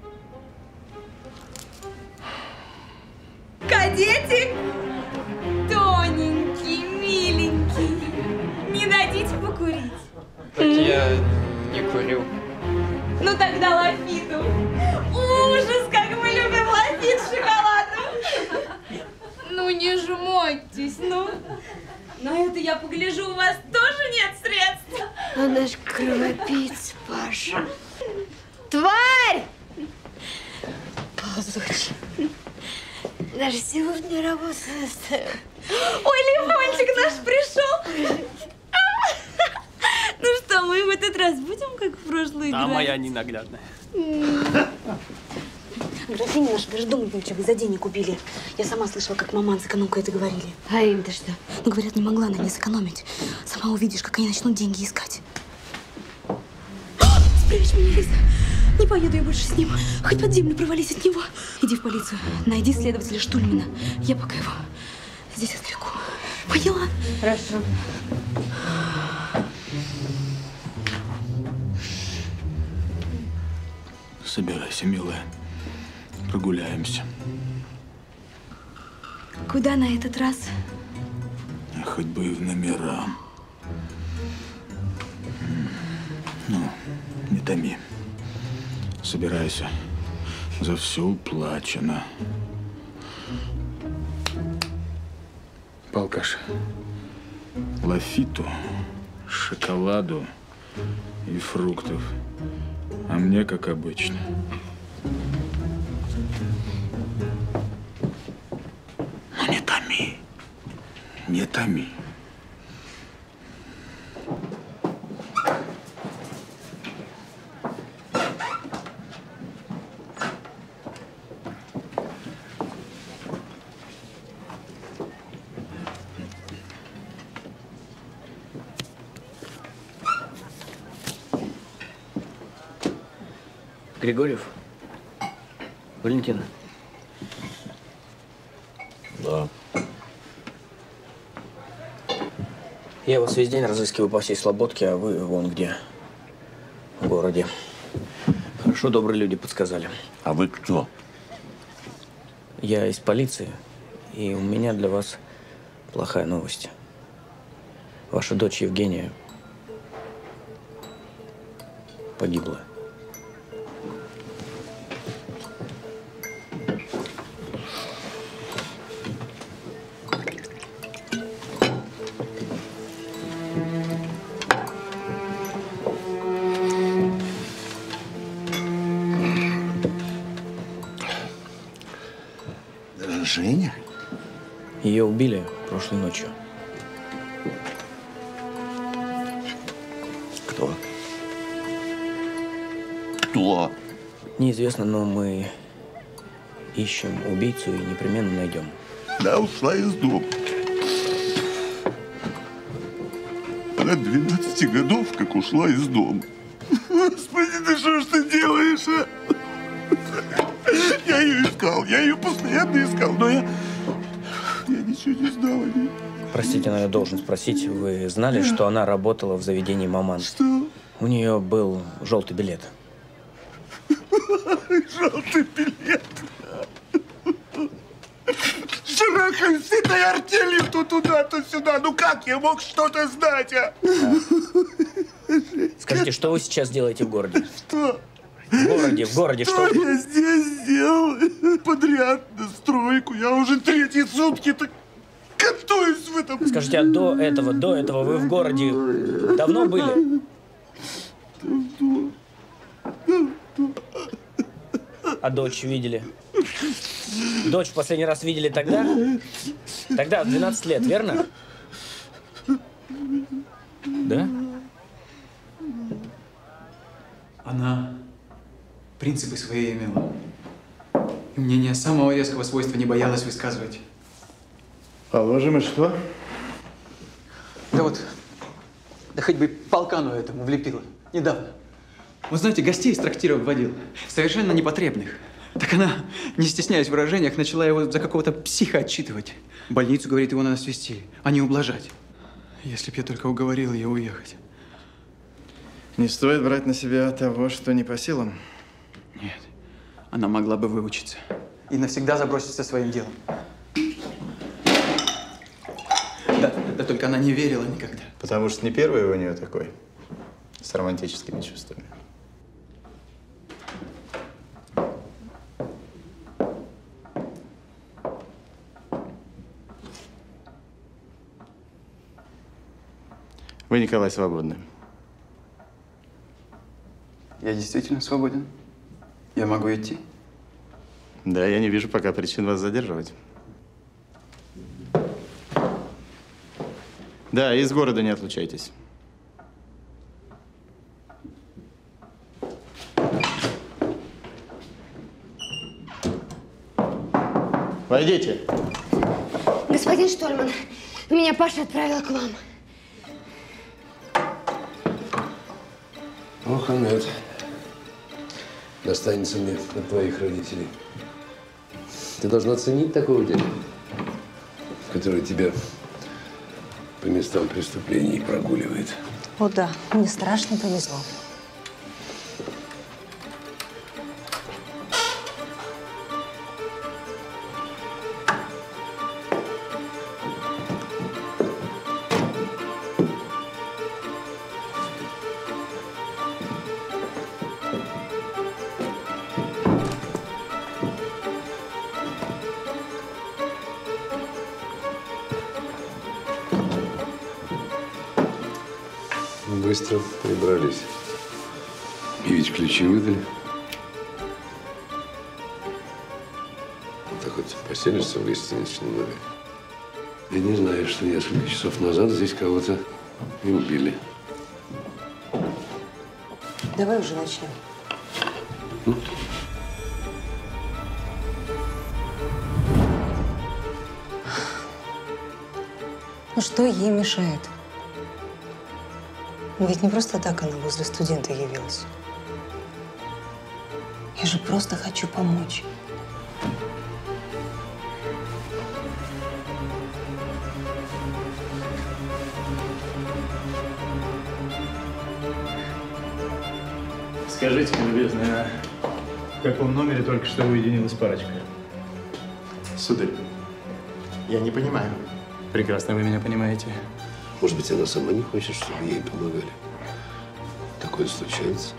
Кадетик! Тоненький, миленький. Не дадите покурить? Так я не курю. Ну тогда лафиту. Ужас, как мы любим лафит с шоколадом. Ну не жмотьтесь, ну. На это я погляжу, у вас тоже нет средств. Она ж кровопийца, Паша. Тварь! Ползучий. Даже сегодня работу оставил. Ой, Лимончик наш пришел. Ну что, мы в этот раз будем как в прошлый А играть? моя ненаглядная. Графиня наша даже дом ничего за денег купили. Я сама слышала, как маман с экономкой это говорили. А им-то что? Ну, говорят, не могла она не сэкономить. Сама увидишь, как они начнут деньги искать. Спрячь меня, Лиза. Не поеду я больше с ним. Хоть под землю провались от него. Иди в полицию. Найди следователя Штульмана. Я пока его здесь отвлеку. Поняла? Хорошо. Собирайся, милая. Прогуляемся. Куда на этот раз? Хоть бы и в номера. Ну, не томи. Собирайся. За все уплачено. Полкаш. Лафиту, шоколаду и фруктов. А мне, как обычно. Ну, не томи. Не томи. Григорьев? Валентина? Да. Я вас весь день разыскиваю по всей Слободке, а вы вон где. В городе. Хорошо, добрые люди подсказали. А вы кто? Я из полиции, и у меня для вас плохая новость. Ваша дочь Евгения погибла. Женя? Ее убили прошлой ночью. Кто? Кто? Неизвестно, но мы ищем убийцу и непременно найдем. Да, ушла из дома. Она 12 годов как ушла из дома. Господи, ты что ж ты делаешь, а? Я ее искал, я ее постоянно искал, но я ничего не знал о ней. Простите, но я должен спросить, вы знали, что она работала в заведении «Маман»? Что? У нее был желтый билет. Желтый билет. Шарахаюсь с этой артелью то туда, то сюда. Ну как я мог что-то знать, а? Скажите, что вы сейчас делаете в городе? Что? В городе, что? Я здесь сделал? Подряд на стройку. Я уже третьи сутки так катаюсь в этом. Скажите, а до этого вы в городе давно были? Давно. А дочь видели? Дочь в последний раз видели тогда? Тогда в 12 лет, верно? Да? Она принципы свои имела. И мнение самого резкого свойства не боялась высказывать. Положим, и что? Да вот, да хоть бы полкану этому влепила. Недавно. Вот знаете, гостей из трактира вводил. Совершенно непотребных. Так она, не стесняясь в выражениях, начала его за какого-то психа отчитывать. В больницу, говорит, его надо свезти, а не ублажать. Если б я только уговорил ее уехать. Не стоит брать на себя того, что не по силам. Нет, она могла бы выучиться и навсегда заброситься своим делом. Да только она не верила никогда. Потому что не первый у нее такой, с романтическими чувствами. Вы, Николай, свободны. Я действительно свободен. Я могу идти? Да, я не вижу пока причин вас задерживать. Да, из города не отлучайтесь. Войдите. Господин Штольман, меня Паша отправила к вам. Ох, Аннет, достанется мне от твоих родителей. Ты должна ценить такого дядю, который тебя по местам преступлений прогуливает. О да, мне страшно повезло. Быстро прибрались. И ведь ключи выдали. Так вот, поселишься в гостиничном номере. И не знаешь, что несколько часов назад здесь кого-то и убили. Давай уже начнем. Ну что ей мешает? Ведь не просто так она возле студента явилась. Я же просто хочу помочь. Скажите, любезная, в каком номере только что уединилась парочка? Сударь, я не понимаю. Прекрасно вы меня понимаете. Может быть, она сама не хочет, чтобы ей помогали. Такое случается.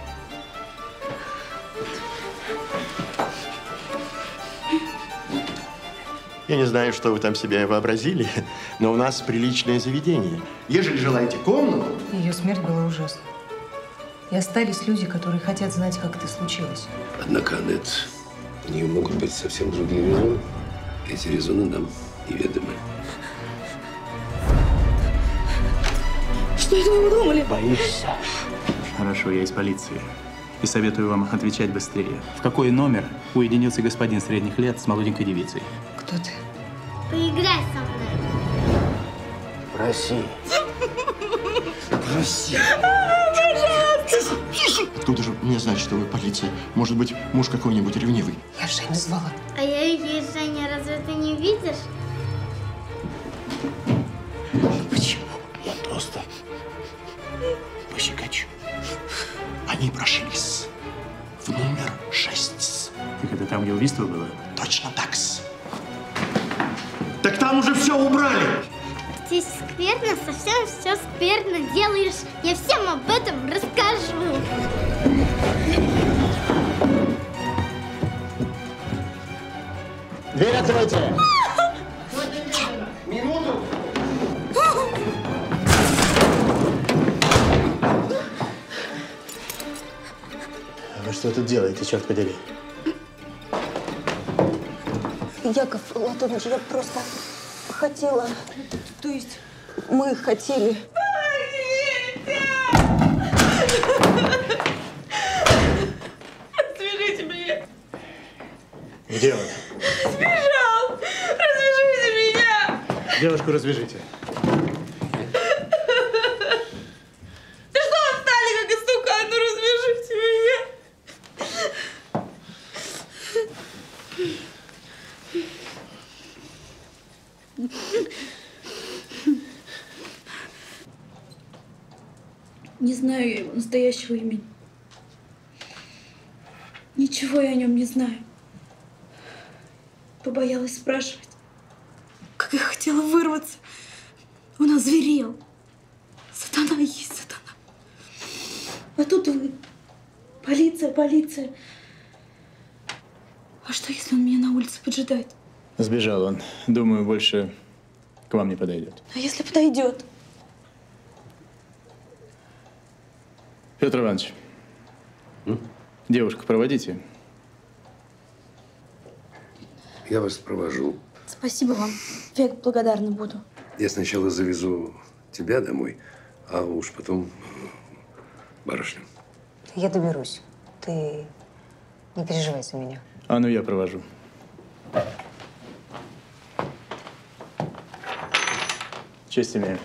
Я не знаю, что вы там себе вообразили, но у нас приличное заведение. Ежели желаете комнату… Ее смерть была ужасна. И остались люди, которые хотят знать, как это случилось. Однако, Аннет, у нее могут быть совсем другие резоны. Эти резоны нам неведомы. Что это вы удумали? Боишься? Хорошо, я из полиции. И советую вам отвечать быстрее. В какой номер уединился господин средних лет с молоденькой девицей? Кто ты? Поиграй со мной. Проси. Проси. Откуда же мне знать, что вы полиция? Может быть, муж какой-нибудь ревнивый? Я Женю звала. А я и есть Женя, разве ты не видишь? Почему? Я просто пощекочу. Они прошлись в номер 6. Так это там, где убийство было? Точно так-с. Так там уже все убрали. Здесь скверно, совсем все скверно делаешь. Я всем об этом расскажу. Дверь откройте. Минуту. Вы что тут делаете, черт подери? Яков Платонович, я просто… хотела. То есть мы хотели. Развяжите меня! Где он? Сбежал! Развяжите меня! Девушку развяжите. Да что отстали, как истукан? Ну развяжите меня! Не знаю я его настоящего имени. Ничего я о нем не знаю. Побоялась спрашивать. Как я хотела вырваться. Он озверел. Сатана есть сатана. А тут вы. Полиция, полиция. А что, если он меня на улице поджидает? Сбежал он. Думаю, больше к вам не подойдет. А если подойдет? Петр Иванович, девушку проводите. Я вас провожу. Спасибо вам. Век благодарна буду. Я сначала завезу тебя домой, а уж потом барышню. Я доберусь. Ты не переживай за меня. А ну я провожу. Честь имею.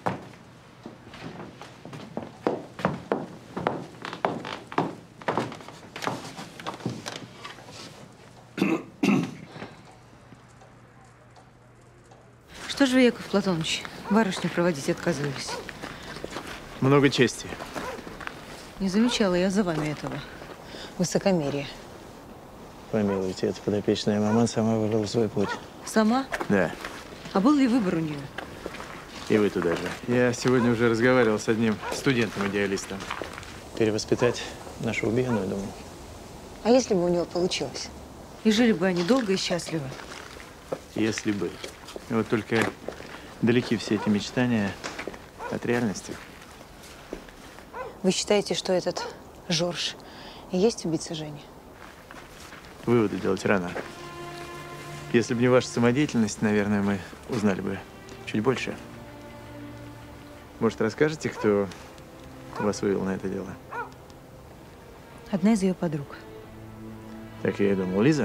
Что же вы, Яков Платонович, барышню проводить отказывались? Много чести. Не замечала я за вами этого высокомерия. Помилуйте, эта подопечная маман сама выбрала свой путь. Сама? Да. А был ли выбор у нее? И вы туда же. Я сегодня уже разговаривал с одним студентом-идеалистом. Перевоспитать нашу убиенную, думаю. А если бы у него получилось? И жили бы они долго и счастливо. Если бы. Вот только далеки все эти мечтания от реальности. Вы считаете, что этот Жорж и есть убийца Жени? Выводы делать рано. Если бы не ваша самодеятельность, наверное, мы узнали бы чуть больше. Может, расскажете, кто вас вывел на это дело? Одна из ее подруг. Так я и думал. Лиза?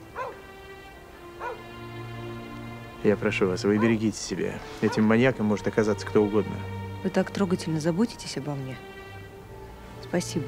Я прошу вас, вы берегите себя. Этим маньяком может оказаться кто угодно. Вы так трогательно заботитесь обо мне. Спасибо.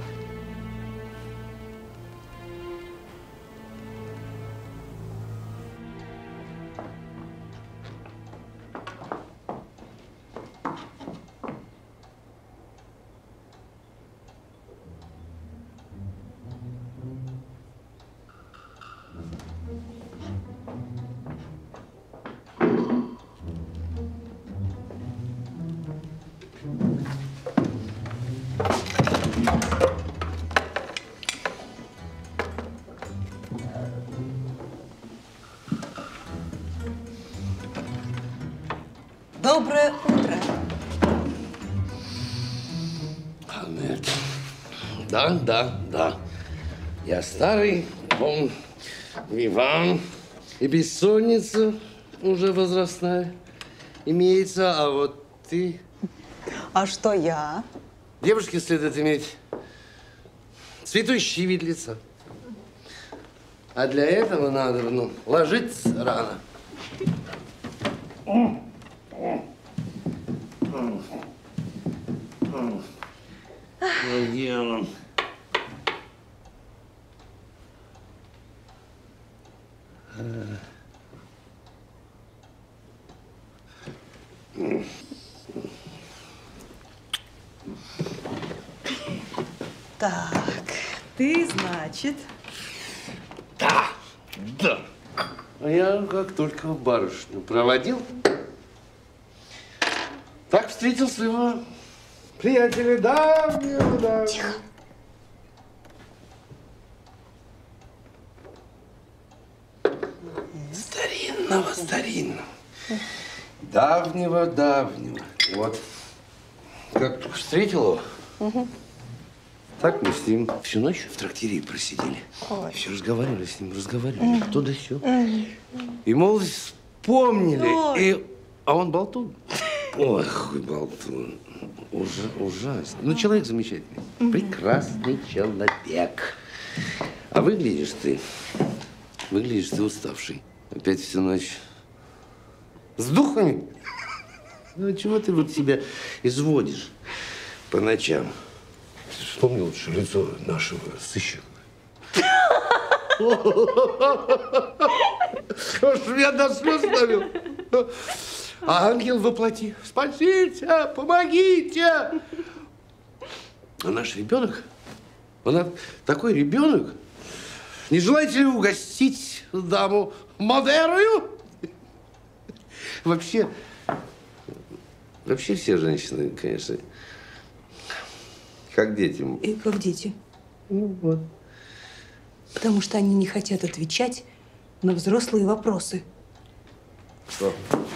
Доброе утро. Аннет. Да. Я старый, он Иван. И бессонница уже возрастная имеется, а вот ты… А что я? Девушке следует иметь цветущий вид лица. А для этого надо, ложиться рано. Где он? Так, ты, значит… Да. А я как только барышню проводил, так встретил своего приятеля давнего. Тихо. Старинного. Давнего. Вот. Как только встретил его, так мы с ним всю ночь в трактире просидели. Ой. Все разговаривали с ним, кто да сё. И молодость вспомнили. А он болтун. Ой, какой болтун. Ужасно. Ну, человек замечательный. Прекрасный человек. А выглядишь ты уставший. Опять всю ночь с духами. Ну, чего ты вот себя изводишь по ночам? Вспомни лучше лицо нашего сыщика. Уж меня до слез ставил. А ангел воплоти. Спасите, помогите. А наш ребенок, она такой ребенок. Не желаете ли угостить даму Мадерою? Вообще все женщины, конечно, как дети. И как дети. Ну вот. Потому что они не хотят отвечать на взрослые вопросы. Что?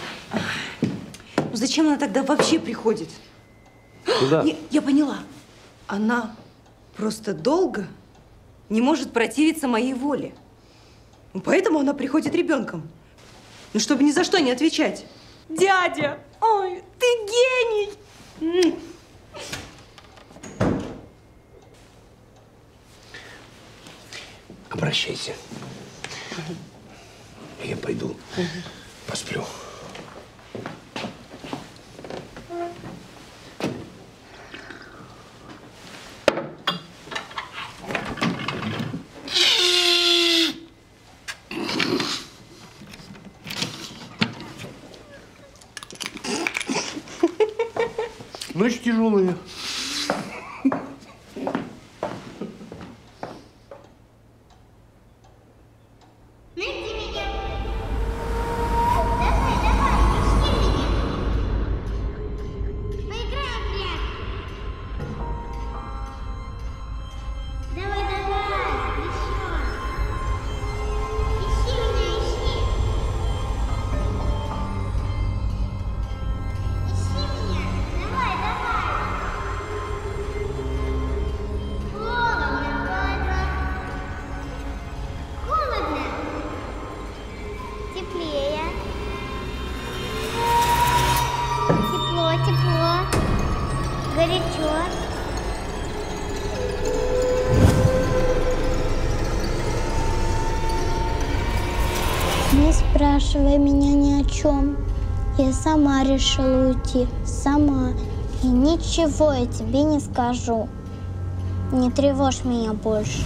Ну зачем она тогда вообще приходит? Куда? Я поняла. Она просто долго не может противиться моей воле. Ну, поэтому она приходит ребенком. Ну, чтобы ни за что не отвечать. Дядя! Ой, ты гений! Обращайся. Я пойду посплю. Ночь тяжелая. Не спрашивай меня ни о чем. Я сама решила уйти. Сама. И ничего я тебе не скажу. Не тревожь меня больше.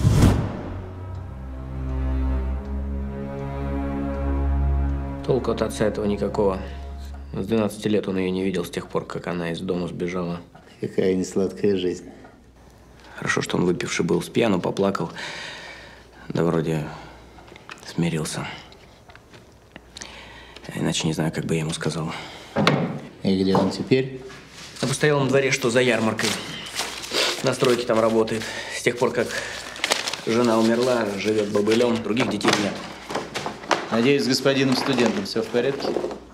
Толку от отца этого никакого. С 12 лет он ее не видел с тех пор, как она из дома сбежала. Какая несладкая жизнь. Хорошо, что он выпивший был, с пьяну поплакал. Да вроде смирился. Иначе не знаю, как бы я ему сказал. И где он теперь? На постоялом дворе, что за ярмаркой. На стройке там работает. С тех пор, как жена умерла, живет бобылем, других детей нет. Надеюсь, с господином студентом все в порядке?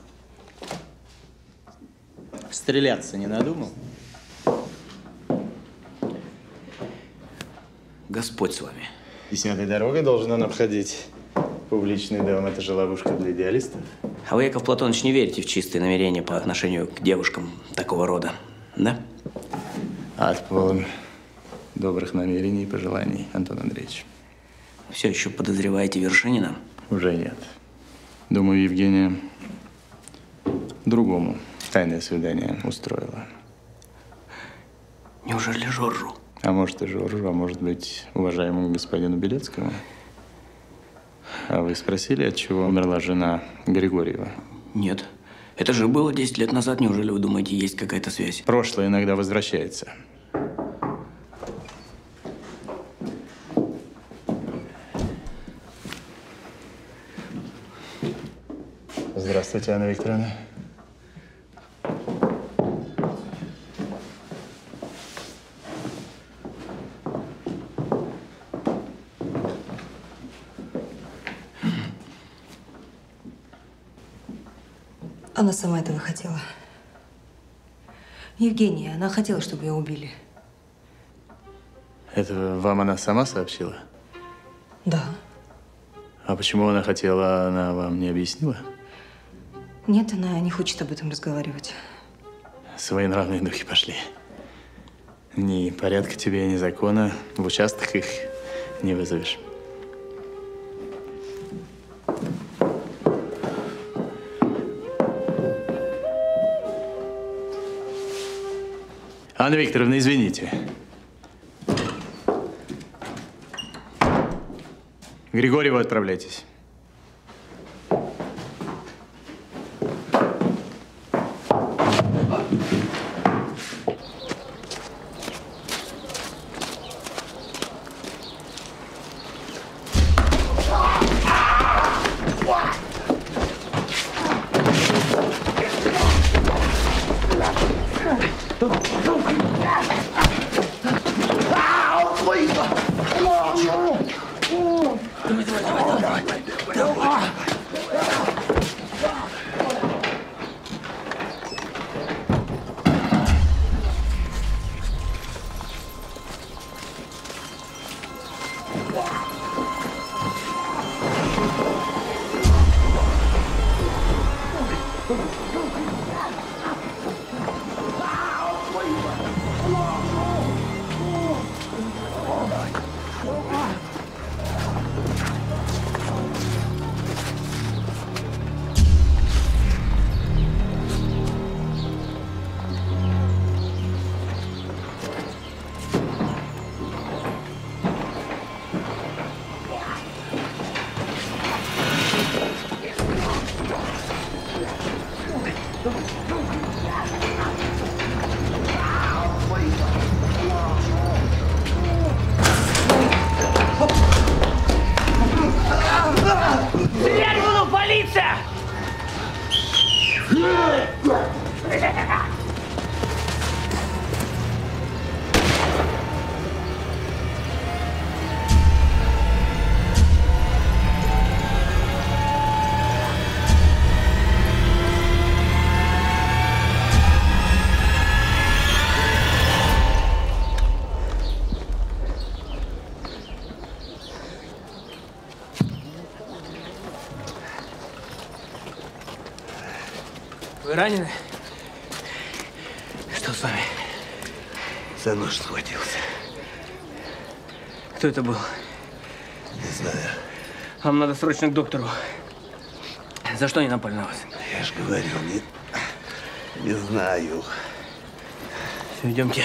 Стреляться не надумал? Господь с вами. 10-й дорогой должен он обходить публичный дом. Это же ловушка для идеалистов. А вы, Яков Платонович, не верите в чистые намерения по отношению к девушкам такого рода, да? Ад полон добрых намерений и пожеланий, Антон Андреевич. Все еще подозреваете Вершинина? Уже нет. Думаю, Евгения другому тайное свидание устроила. Неужели Жоржу? А может и Жоржу, а может быть, уважаемому господину Белецкому. А вы спросили, от чего умерла жена Григорьева? Нет. Это же было 10 лет назад. Неужели вы думаете, есть какая-то связь? Прошлое иногда возвращается. Здравствуйте, Анна Викторовна. Она сама этого хотела. Евгения, она хотела, чтобы ее убили. Это вам она сама сообщила? Да. А почему она хотела, она вам не объяснила? Нет, она не хочет об этом разговаривать. Своенравные духи пошли. Ни порядка тебе, ни закона. В участок их не вызовешь. Анна Викторовна, извините. К Григорьеву отправляйтесь. Стрелять буду, полиция! Вы ранены? Что с вами? За нож схватился. Кто это был? Не знаю. Вам надо срочно к доктору. За что они напали на вас? Я же говорил, не знаю. Все, идемте.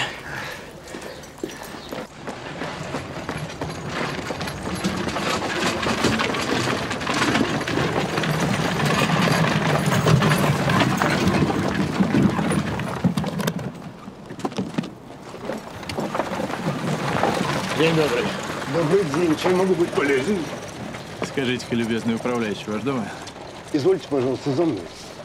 День добрый. Добрый день. Чем могу быть полезен? Скажите-ка, любезный управляющий, ваш дома? Извольте, пожалуйста, за мной.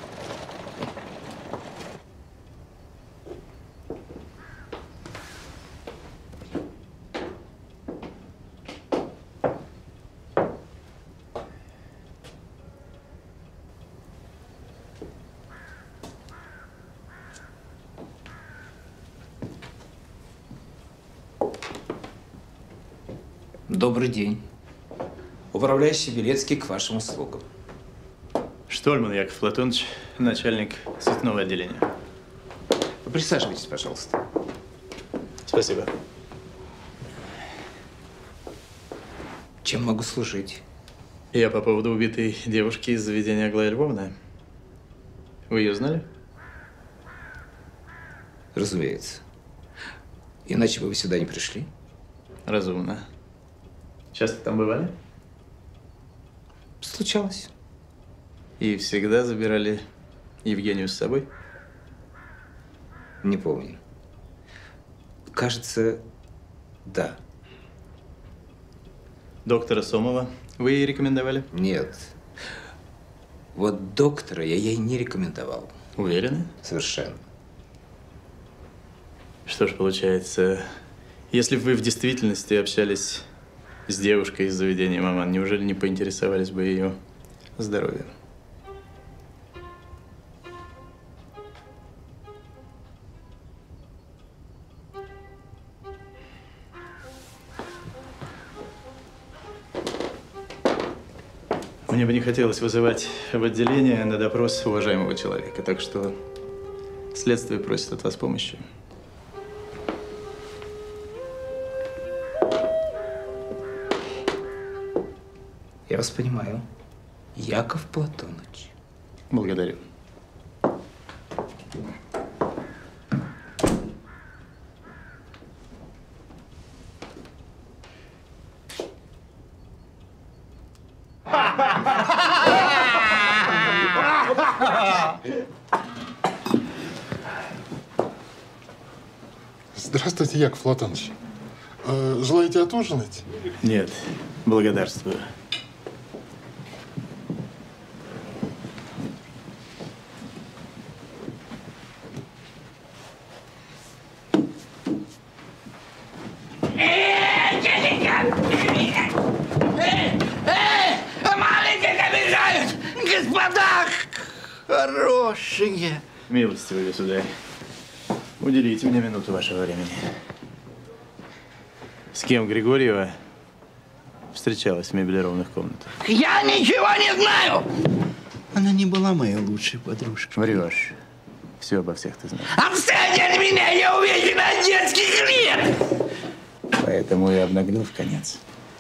Добрый день. Управляющий Белецкий к вашим услугам. Штольман Яков Платонович, начальник цветного отделения. Вы присаживайтесь, пожалуйста. Спасибо. Чем могу служить? Я по поводу убитой девушки из заведения Аглая Львовна. Вы ее знали? Разумеется. Иначе бы вы сюда не пришли. Разумно. Часто там бывали? Случалось. И всегда забирали Евгению с собой? Не помню. Кажется, да. Доктора Сомова вы ей рекомендовали? Нет. Вот доктора я ей не рекомендовал. Уверены? Совершенно. Что ж, получается, если бы вы в действительности общались с девушкой из заведения «Маман», неужели не поинтересовались бы ее здоровьем? Мне бы не хотелось вызывать в отделение на допрос уважаемого человека, так что следствие просит от вас помощи. Я вас понимаю. Яков Платоныч. Благодарю. Здравствуйте, Яков Платоныч. Желаете отужинать? Нет, благодарствую. Маленьких обижают! Господа! Хорошие! Милостивый государь, уделите мне минуту вашего времени. С кем Григорьева встречалась в меблированных комнатах? Я ничего не знаю! Она не была моей лучшей подружкой. Врешь. Все обо всех ты знаешь. Отстань от меня! Я увечен от детских лет! Поэтому и обнаглел в конец.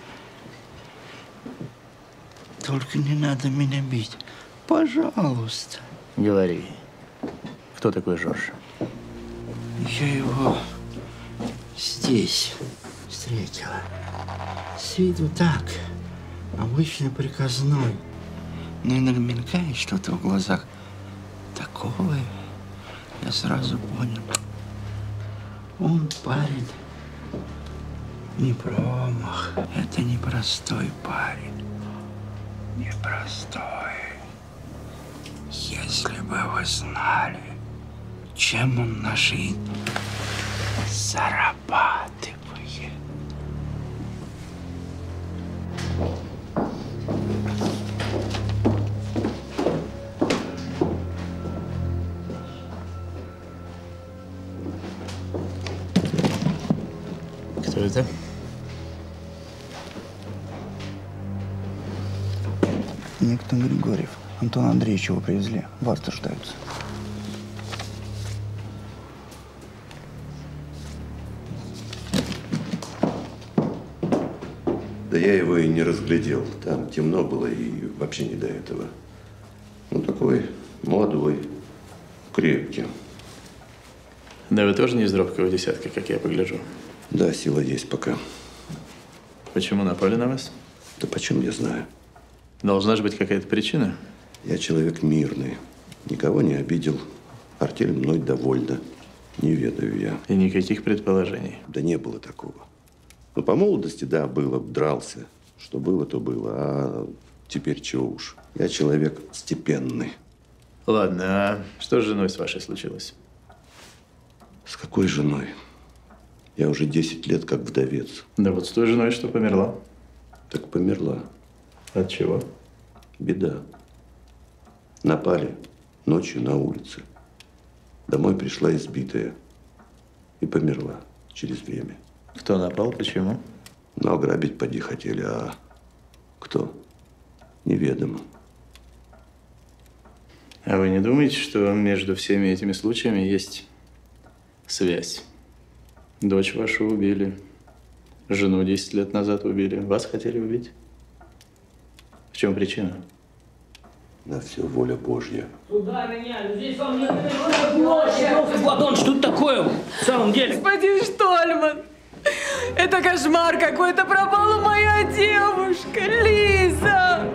Только не надо меня бить. Пожалуйста. Говори, кто такой Жорж? Я его здесь встретила. С виду так, обычно приказной. Но иногда мелькает что-то в глазах. Такое. Я сразу понял. Он парень. Не промах. Это непростой парень. Непростой. Если бы вы знали, чем он на жизнь зарабатывает. Кто это? Некто Григорьев. Антон Андреевич его привезли. Вас дождаются. Да я его и не разглядел. Там темно было и вообще не до этого. Ну, такой молодой, крепкий. Да вы тоже не из робкого десятка, как я погляжу. Да, сила есть пока. Почему напали на вас? Да почем я знаю? Должна же быть какая-то причина. Я человек мирный. Никого не обидел. Артель мной довольна. Не ведаю я. И никаких предположений? Да не было такого. Ну, по молодости, да, было, дрался. Что было, то было. А теперь чего уж. Я человек степенный. Ладно, а что с женой с вашей случилось? С какой женой? Я уже 10 лет как вдовец. Да вот с той женой, что померла. Так померла. От чего? Беда. Напали ночью на улице. Домой пришла избитая. И померла через время. Кто напал? Почему? Ну, ограбить поди хотели, а кто? Неведомо. А вы не думаете, что между всеми этими случаями есть связь? Дочь вашу убили, жену 10 лет назад убили, вас хотели убить? В чем причина? На все воля Божья. Сударыня, здесь вам не площадь. Платон, что это такое в самом деле? Господин Штольман, это кошмар какой-то, пропала моя девушка, Лиза.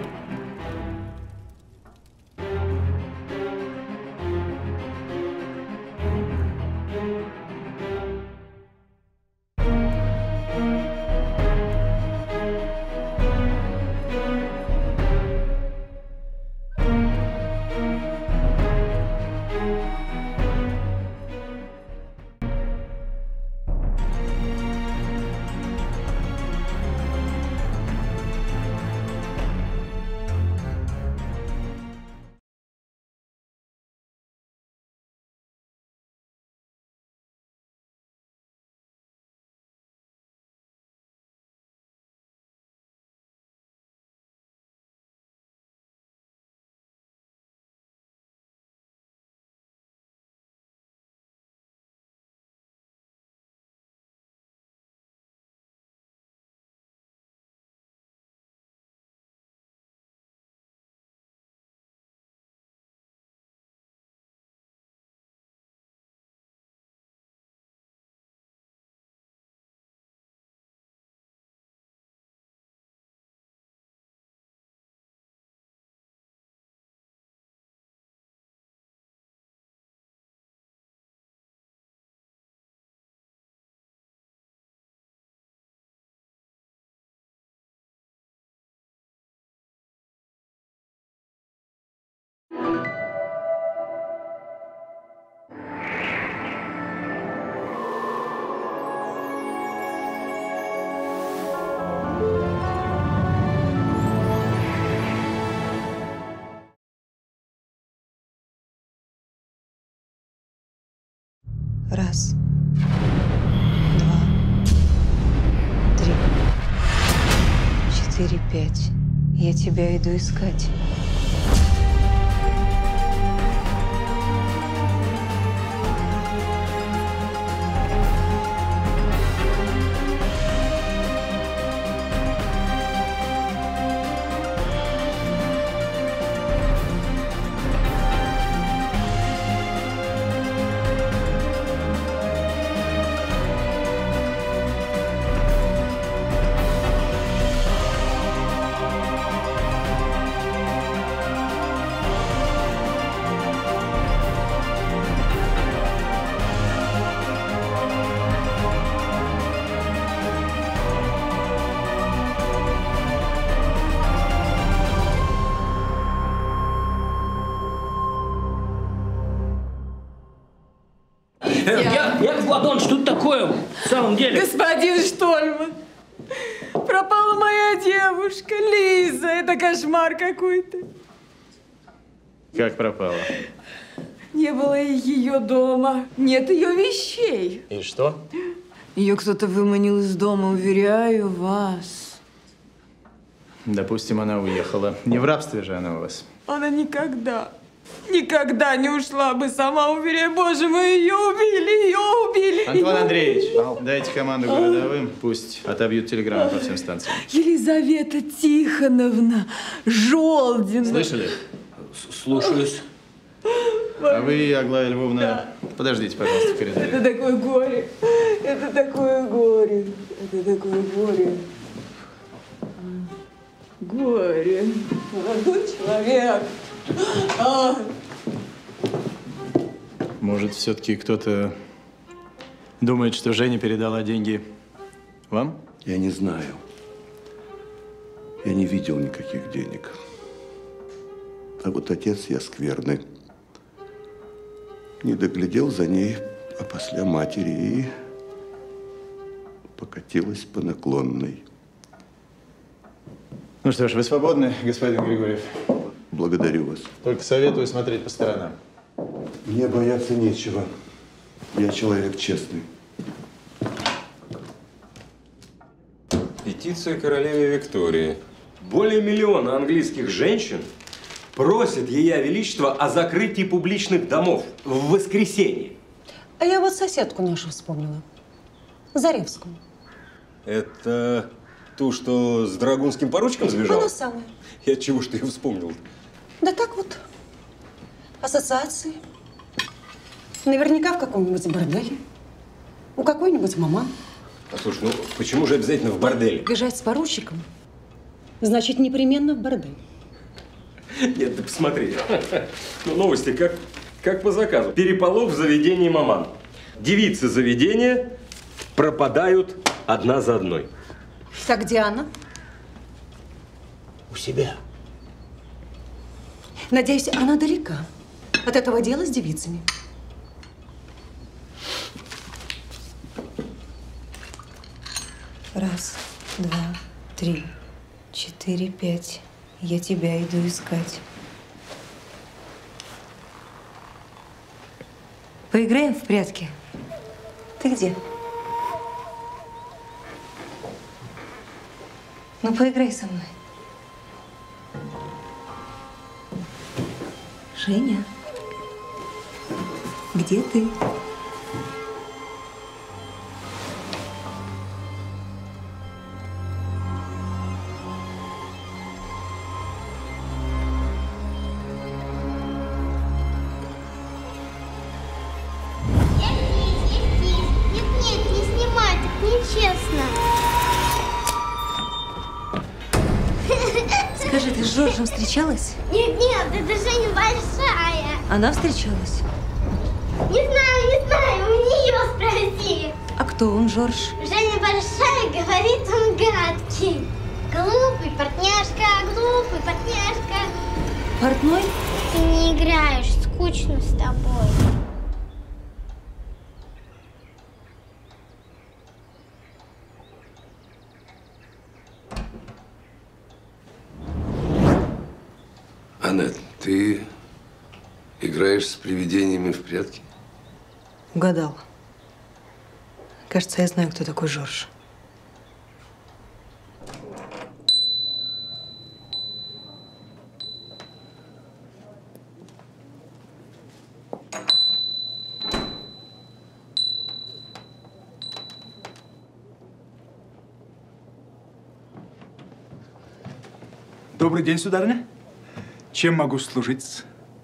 Раз, два, три, 4, 5. Я тебя иду искать. Яков Платоныч, что тут такое в самом деле? Господин Штольман, пропала моя девушка Лиза. Это кошмар какой-то. Как пропала? Не было ее дома. Нет ее вещей. И что? Ее кто-то выманил из дома, уверяю вас. Допустим, она уехала. Не в рабстве же она у вас. Она никогда не ушла бы сама, уверяю. Боже мой, ее убили. Антон Андреевич, дайте команду городовым, пусть отобьют телеграмму по всем станциям. Елизавета Тихоновна Жолдина. Слышали? Слушаюсь. А вы, Аглая Львовна, подождите, пожалуйста, в коридоре. Это такое горе. Это такое горе. Это такое горе. Горе. Молодой человек. Может, все-таки кто-то думает, что Женя передала деньги вам? Я не знаю. Я не видел никаких денег. А вот отец я скверный. Не доглядел за ней, а после матери и покатилась по наклонной. Ну что ж, вы свободны, господин Григорьев. Благодарю вас. Только советую смотреть по сторонам. Мне бояться нечего. Я человек честный. Петиция королеве Виктории. Более миллиона английских женщин просят Ея Величество о закрытии публичных домов в воскресенье. А я вот соседку нашу вспомнила. Заревскую. Это ту, что с драгунским поручиком сбежала? Она самая. Я чего ж ты ее вспомнил? Да так вот. Ассоциации. Наверняка в каком-нибудь борделе. У какой-нибудь маман. А слушай, ну почему же обязательно в борделе? Бежать с поручиком, значит, непременно в бордель. Нет, ты посмотри. Ну, новости как по заказу. Переполох в заведении маман. Девицы заведения пропадают одна за одной. Так где она? У себя. Надеюсь, она далека от этого дела с девицами. Раз, два, 3, 4, 5. Я тебя иду искать. Поиграем в прятки? Ты где? Ну, поиграй со мной. Женя, где ты? Нет, не снимай, так нечестно. Скажи, ты с Жоржем встречалась? Нет, это Женя большая. Она встречалась? Не знаю, у нее спроси. А кто он, Жорж? Женя большая, говорит, он гадкий. Глупый портняшка. Портной? Ты не играешь, скучно с тобой. Аннет, ты играешь с привидениями в прятки? Угадал. Кажется, я знаю, кто такой Жорж. Добрый день, сударыня. Чем могу служить?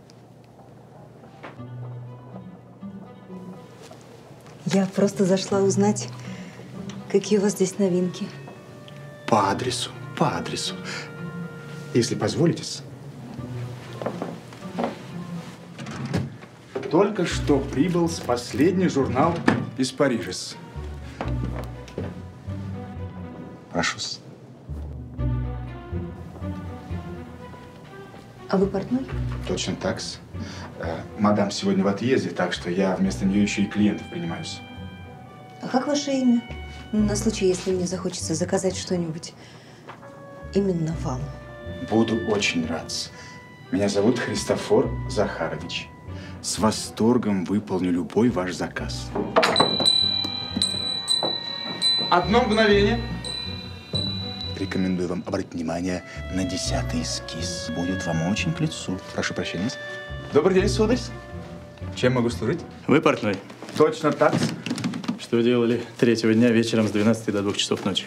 Я просто зашла узнать, какие у вас здесь новинки. По адресу, по адресу. Если позволите. Только что прибыл с последний журнал из Парижа. Прошу-с. А вы портной? Точно так-с. Мадам сегодня в отъезде, так что я вместо нее еще и клиентов принимаюсь. А как ваше имя? На случай, если мне захочется заказать что-нибудь именно вам. Буду очень рад. Меня зовут Христофор Захарович. С восторгом выполню любой ваш заказ. Одно мгновение. Рекомендую вам обратить внимание на 10-й эскиз. Будет вам очень к лицу. Прошу прощения. Добрый день, сударь. Чем могу служить? Вы портной? Точно так. Что делали 3-го дня вечером с 12 до 2 часов ночи?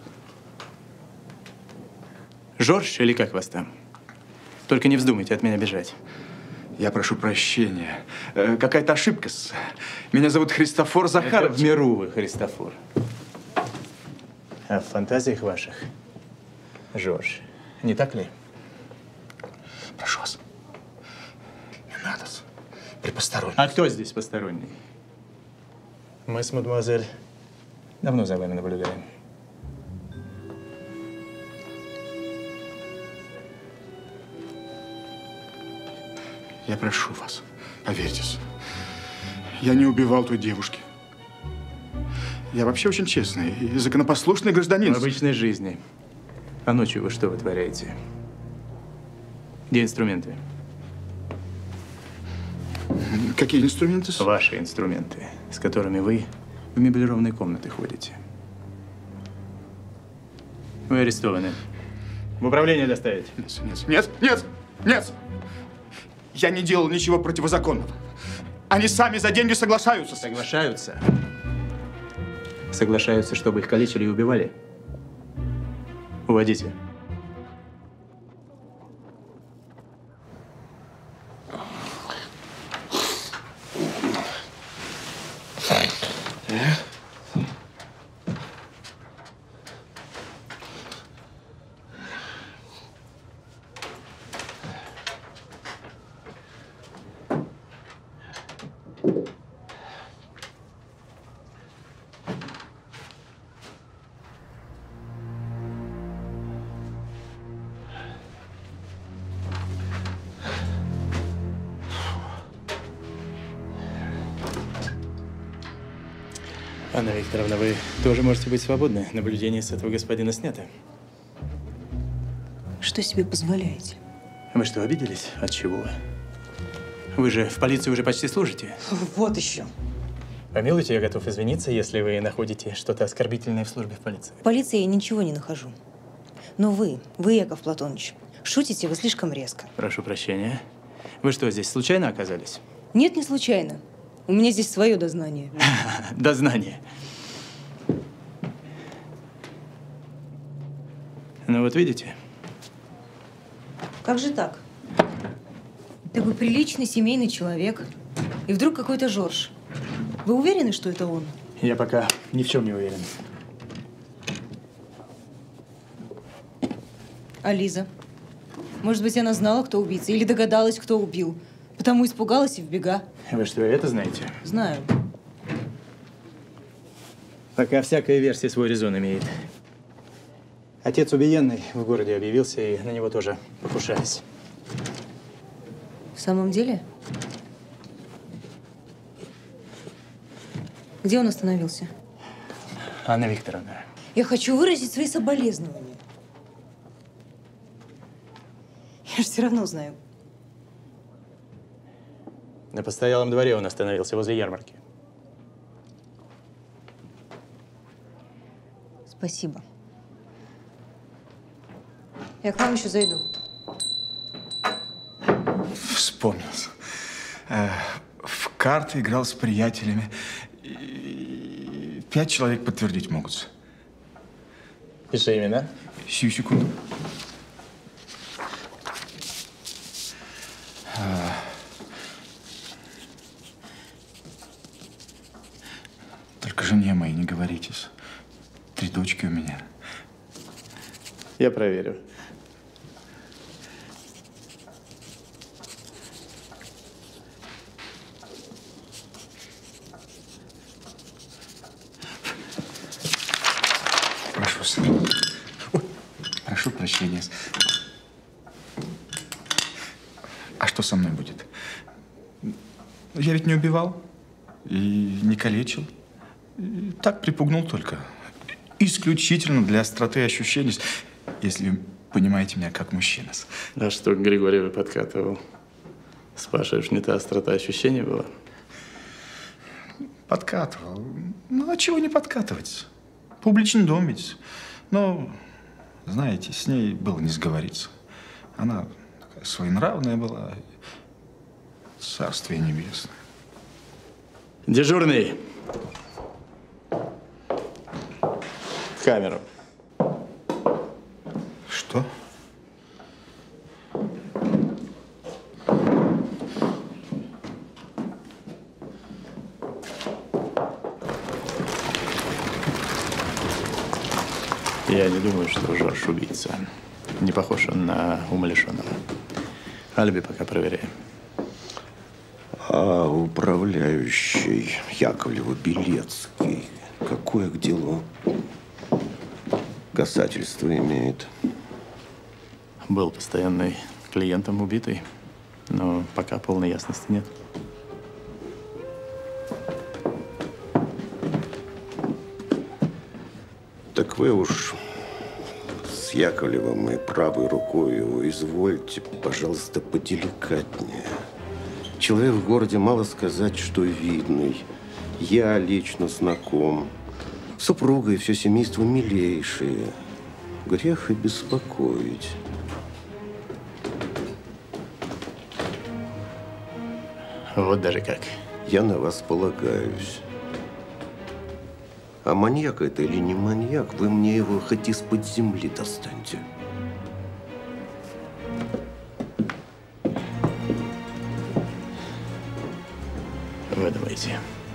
Жорж или как вас там? Только не вздумайте от меня бежать. Я прошу прощения. Какая-то ошибка. Меня зовут Христофор Захарович. В миру вы, Христофор. А в фантазиях ваших Жорж. Не так ли? Прошу вас. Не надо. При постороннем. А кто здесь посторонний? Мы с мадемуазель давно за вами наблюдаем. Я прошу вас, поверьтесь, я не убивал той девушки. Я вообще очень честный и законопослушный гражданин. В обычной жизни. А ночью вы что вытворяете? Где инструменты? Какие инструменты? Ваши инструменты, с которыми вы в меблированные комнаты ходите. Вы арестованы. В управление доставить. Нет! Я не делал ничего противозаконного. Они сами за деньги соглашаются. Соглашаются? Соглашаются, чтобы их калечили и убивали? Уводите. Анна Викторовна, вы тоже можете быть свободны. Наблюдение с этого господина снято. Что себе позволяете? Вы что, обиделись? От чего? Вы же в полиции уже почти служите. Вот еще. Помилуйте, я готов извиниться, если вы находите что-то оскорбительное в службе в полиции. В полиции я ничего не нахожу. Но вы, Яков Платоныч, шутите вы слишком резко. Прошу прощения. Вы что, здесь случайно оказались? Нет, не случайно. У меня здесь свое дознание. Дознание. Ну вот видите? Как же так? Такой приличный семейный человек. И вдруг какой-то Жорж. Вы уверены, что это он? Я пока ни в чем не уверен. А Лиза? Может быть, она знала, кто убийца? Или догадалась, кто убил? Потому испугалась и в бега. Вы что, это знаете? Знаю. Пока всякая версия свой резон имеет. Отец убиенный в городе объявился, и на него тоже покушались. В самом деле? Где он остановился? Анна Викторовна. Я хочу выразить свои соболезнования. Я же все равно знаю. На постоялом дворе он остановился возле ярмарки. Спасибо. Я к вам еще зайду. Вспомнил. В карты играл с приятелями. 5 человек подтвердить могут. Пиши имена. Сию секунду. Только жене моей не говоритесь. 3 дочки у меня. Я проверю. Прошу, сэр. Ой, прошу прощения. А что со мной будет? Я ведь не убивал и не калечил. И так припугнул только. Исключительно для остроты ощущений, если вы понимаете меня как мужчина. А что Григорьева подкатывал? С Пашей уж не та острота ощущений была? Подкатывал. Ну, а чего не подкатывать? Публичный дом ведь. Но, знаете, с ней было не сговориться. Она такая своенравная была. Царствие небесное. Дежурный. В камеру. Что? Я не думаю, что Жорж убийца. Не похож он на умалишенного. Алиби пока проверяем. А управляющий Яковлева-Белецкий какое к делу касательство имеет? Был постоянный клиентом убитый, но пока полной ясности нет. Так вы уж с Яковлевым и правой рукой его извольте, пожалуйста, поделикатнее. Человек в городе, мало сказать, что видный. Я лично знаком. Супруга и все семейство милейшие. Грех и беспокоить. Вот даже как. Я на вас полагаюсь. А маньяк это или не маньяк, вы мне его хоть из-под земли достаньте. Вы думаете?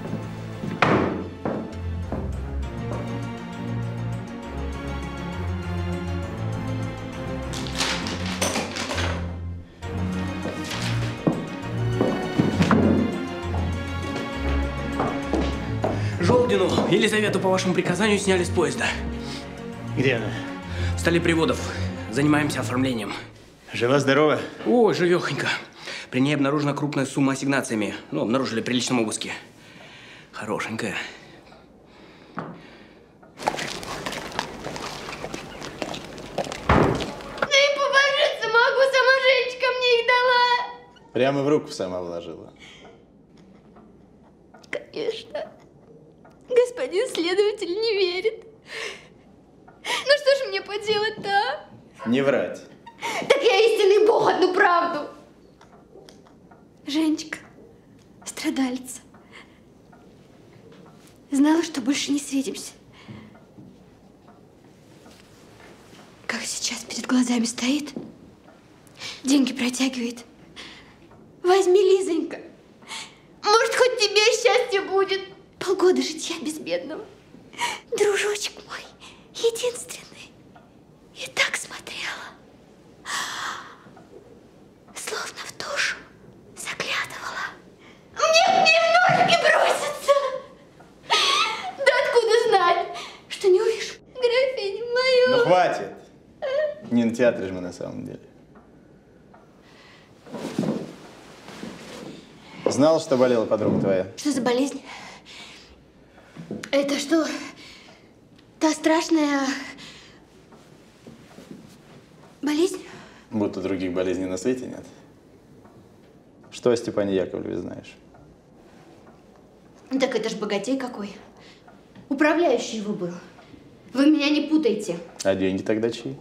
Жолдину Елизавету по вашему приказанию сняли с поезда. Где она? В столе приводов. Занимаемся оформлением. Жива-здорова? О, живехонько. При ней обнаружена крупная сумма ассигнациями. Ну, обнаружили при личном обыске. Хорошенькая. Да и побожиться могу, сама Женечка мне их дала. Прямо в руку сама вложила. Конечно. Господин следователь не верит. Ну что ж мне поделать-то, а? Не врать. Так я истинный бог, одну правду. Женечка, страдалица. Знала, что больше не встретимся. Как сейчас перед глазами стоит, деньги протягивает. Возьми, Лизонька. Может, хоть тебе счастье будет. Полгода житья безбедного. Дружочек мой, единственный. И так смотрела. Словно в душу заглядывала. Мне к ней в ножки бросится. Да откуда знать, что не увижу графиню мою. Ну хватит. Не на театре же мы на самом деле. Знал, что болела подруга твоя? Что за болезнь? Это что? Та страшная болезнь? Будто других болезней на свете нет. Что о Степане Яковлеве знаешь? Так это ж богатей какой. Управляющий его был. Вы меня не путайте. А деньги тогда чьи?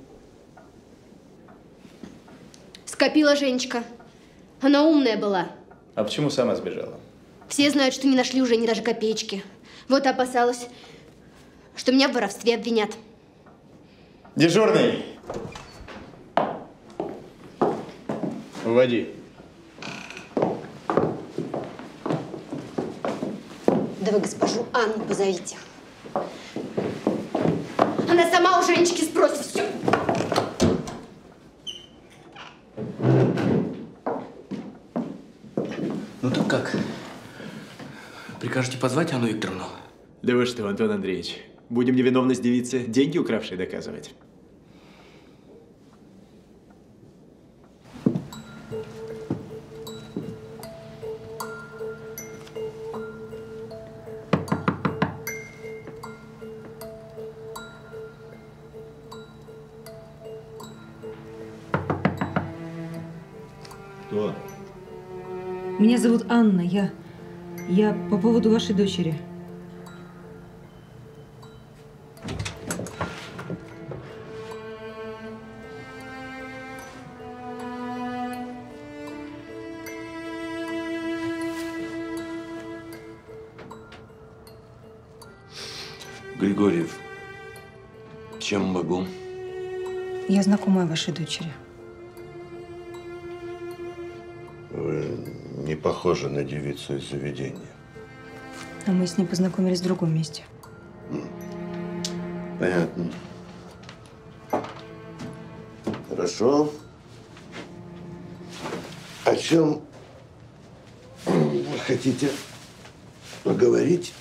Скопила Женечка. Она умная была. А почему сама сбежала? Все знают, что не нашли уже ни даже копеечки. Вот опасалась, что меня в воровстве обвинят. Дежурный! Уводи. Да вы госпожу Анну позовите. Она сама у Женечки спросит все. Ну так как? Прикажете позвать Анну Викторовну? Да вы что, Антон Андреевич, будем невиновность девицы деньги укравшей доказывать? Кто? Меня зовут Анна. Я по поводу вашей дочери. Григорьев, чем могу? Я знакомая вашей дочери. Вы не похожи на девицу из заведения. А мы с ней познакомились в другом месте. Понятно. Хорошо. О чем вы хотите поговорить?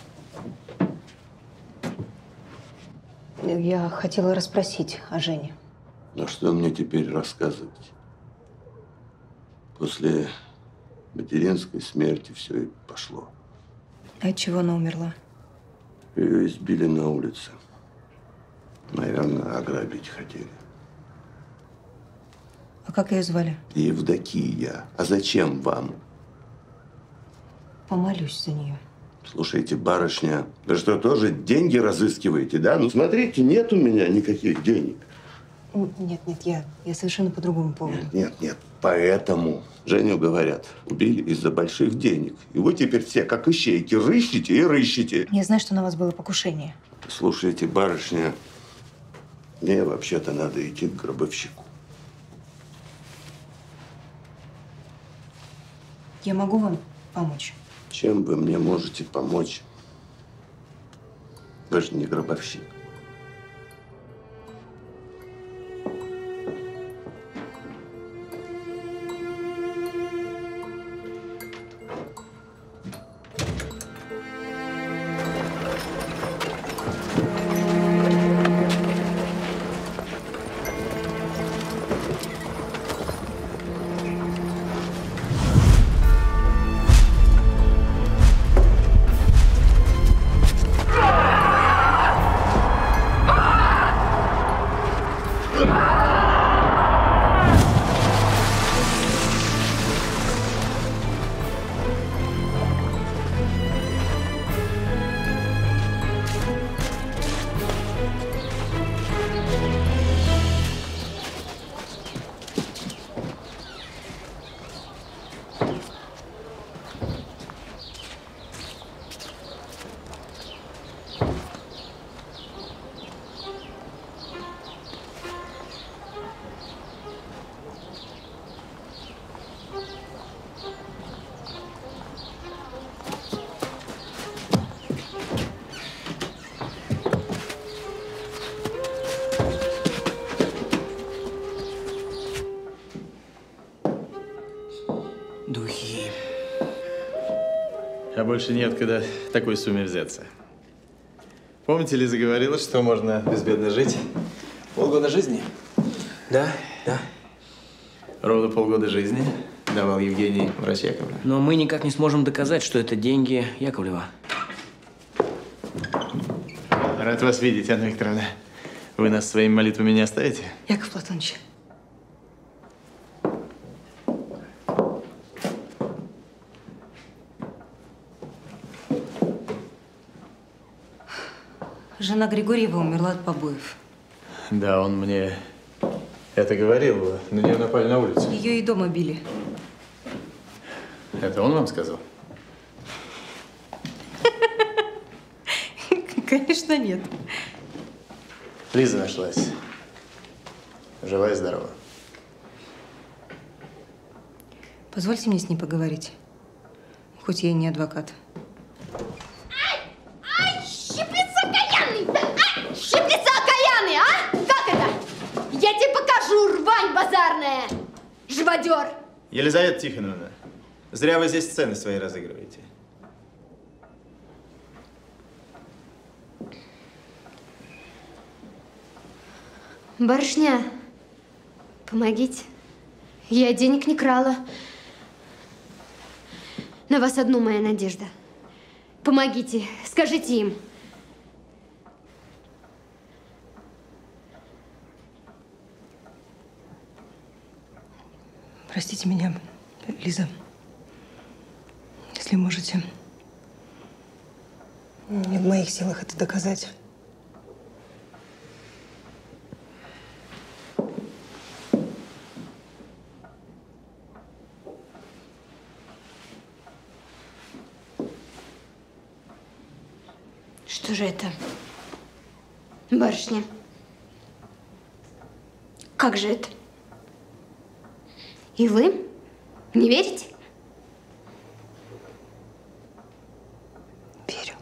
Я хотела расспросить о Жене. Ну что мне теперь рассказывать? После материнской смерти все и пошло. А от чего она умерла? Ее избили на улице. Наверное, ограбить хотели. А как ее звали? Евдокия. А зачем вам? Помолюсь за нее. Слушайте, барышня, вы что, тоже деньги разыскиваете, да? Ну, смотрите, нет у меня никаких денег. Нет, я совершенно по другому поводу. Нет. Поэтому Женю, говорят, убили из-за больших денег. И вы теперь все, как ищейки, рыщите и рыщите. Я знаю, что на вас было покушение. Слушайте, барышня, мне вообще-то надо идти к гробовщику. Я могу вам помочь? Чем вы мне можете помочь? Вы же не гробовщик. Духи. А больше неоткуда такой сумме взяться. Помните, Лиза говорила, что можно безбедно жить? Полгода жизни? Да. Ровно полгода жизни давал Евгений врач Яковлев. Но мы никак не сможем доказать, что это деньги Яковлева. Рад вас видеть, Анна Викторовна. Вы нас своими молитвами не оставите? Яков Платонович. жена Григорьева умерла от побоев. Да, он мне это говорил. На нее напали на улице. Ее и дома били. Это он вам сказал? Конечно, нет. Лиза нашлась. Жива и здорова. Позвольте мне с ней поговорить. Хоть я и не адвокат. Ай, щиплец окаянный! Ай, щиплец окаянный, а? Как это? Я тебе покажу, рвань базарная! Живодер! Елизавета Тихоновна, зря вы здесь сцены свои разыгрываете. Барышня, помогите. Я денег не крала. На вас одну моя надежда. Помогите, скажите им. Простите меня, Лиза. Если можете. Не в моих силах это доказать. Что же это? Барышня. Как же это? И вы не верите? Верю.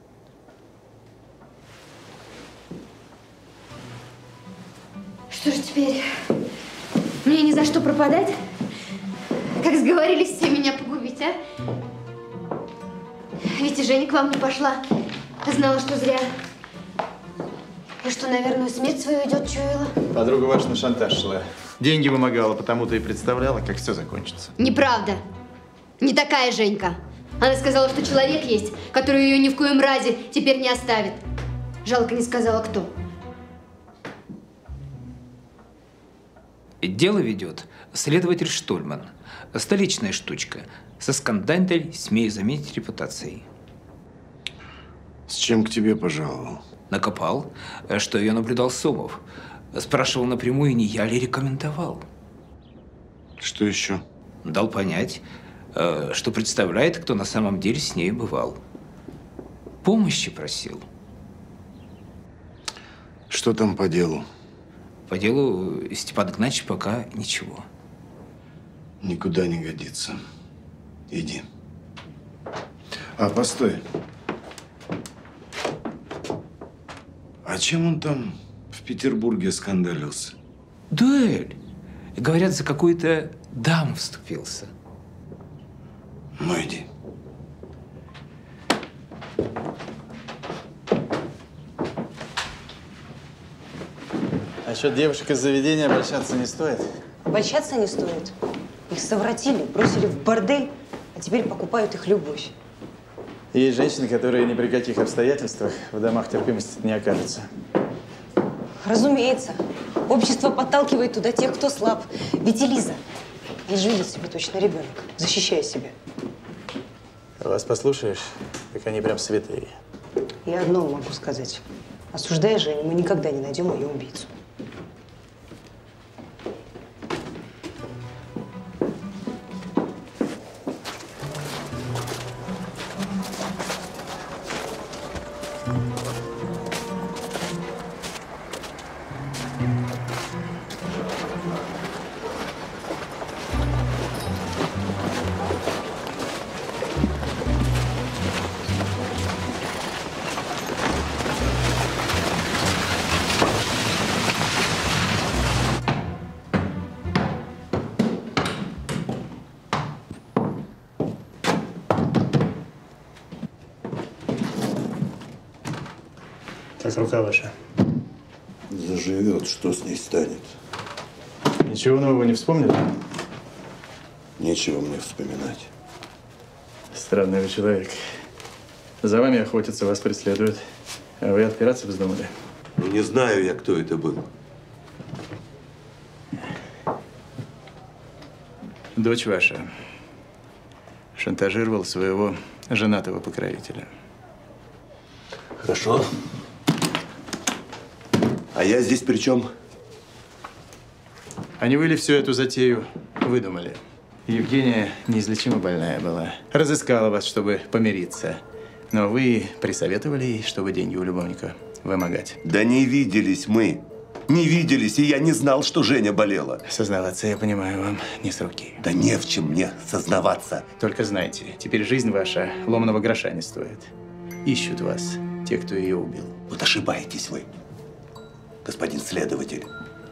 Что же теперь? Мне ни за что пропадать? Как сговорились все меня погубить, а? Ведь и Женя к вам не пошла. Знала, что зря. И что, наверное, смерть свою идет, чуяла. Подруга ваша на шантаж шла. Деньги вымогала, потому-то и представляла, как все закончится. Неправда. Не такая Женька. Она сказала, что человек есть, который ее ни в коем разе теперь не оставит. Жалко, не сказала, кто. Дело ведет следователь Штольман. Столичная штучка. Со скандальной, смею заметить, репутацией. С чем к тебе пожаловал? Накопал, что ее наблюдал Сомов. Спрашивал напрямую, не я ли рекомендовал. Что еще? Дал понять, что представляет, кто на самом деле с ней бывал. Помощи просил. Что там по делу? По делу Степан Игнатьевич пока ничего. Никуда не годится. Иди. А, постой. А чем он там в Петербурге скандалился? Дуэль. Говорят, за какую-то даму вступился. Ну, иди. Насчет девушек из заведения обольщаться не стоит. Обольщаться не стоит. Их совратили, бросили в бордель, а теперь покупают их любовь. Есть женщины, которые ни при каких обстоятельствах в домах терпимости не окажутся. Разумеется. Общество подталкивает туда тех, кто слаб. Ведь и Лиза, я же видел себя точно ребенок, защищая себя. Вас послушаешь, так они прям святые. Я одно могу сказать. Осуждая Женю, мы никогда не найдем ее убийцу. Как рука ваша? Заживет, что с ней станет? Ничего нового не вспомнили? Нечего мне вспоминать. Странный вы человек. За вами охотятся, вас преследуют. А вы отпираться вздумали? Ну, не знаю я, кто это был. Дочь ваша шантажировал своего женатого покровителя. Хорошо. А я здесь при чем? А не вы ли всю эту затею выдумали? Евгения неизлечимо больная была. Разыскала вас, чтобы помириться. Но вы присоветовали ей, чтобы деньги у любовника вымогать. Да не виделись мы. Не виделись, и я не знал, что Женя болела. Сознаваться, я понимаю, вам не с руки. Да не в чем мне сознаваться. Только знайте, теперь жизнь ваша ломаного гроша не стоит. Ищут вас те, кто ее убил. Вот ошибаетесь вы, господин следователь.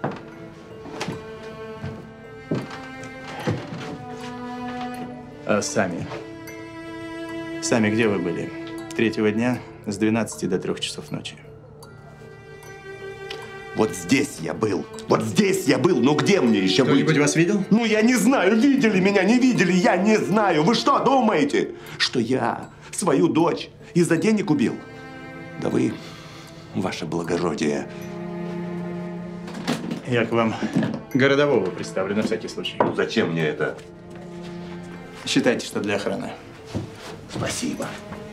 А сами? Сами где вы были? 3-го дня с 12 до 3 часов ночи. Вот здесь я был. Вот здесь я был. Ну где мне еще быть? Кто-нибудь вас видел? Ну я не знаю, видели меня, не видели, я не знаю. Вы что думаете, что я свою дочь из-за денег убил? Да вы, ваше благородие. Я к вам городового представлю на всякий случай. Ну зачем мне это? Считайте, что для охраны. Спасибо.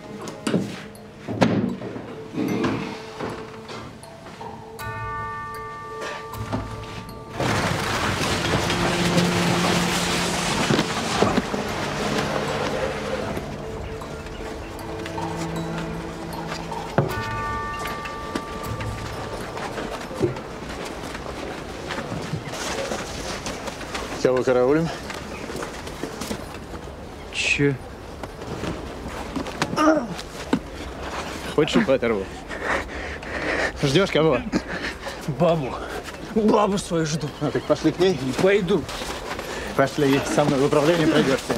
Кого караулим? Че? Хочешь, ухо оторву? Ждешь кого? Бабу. Бабу свою жду. Ну, так пошли к ней. Не пойду. Пошли, со мной в управление пройдешься.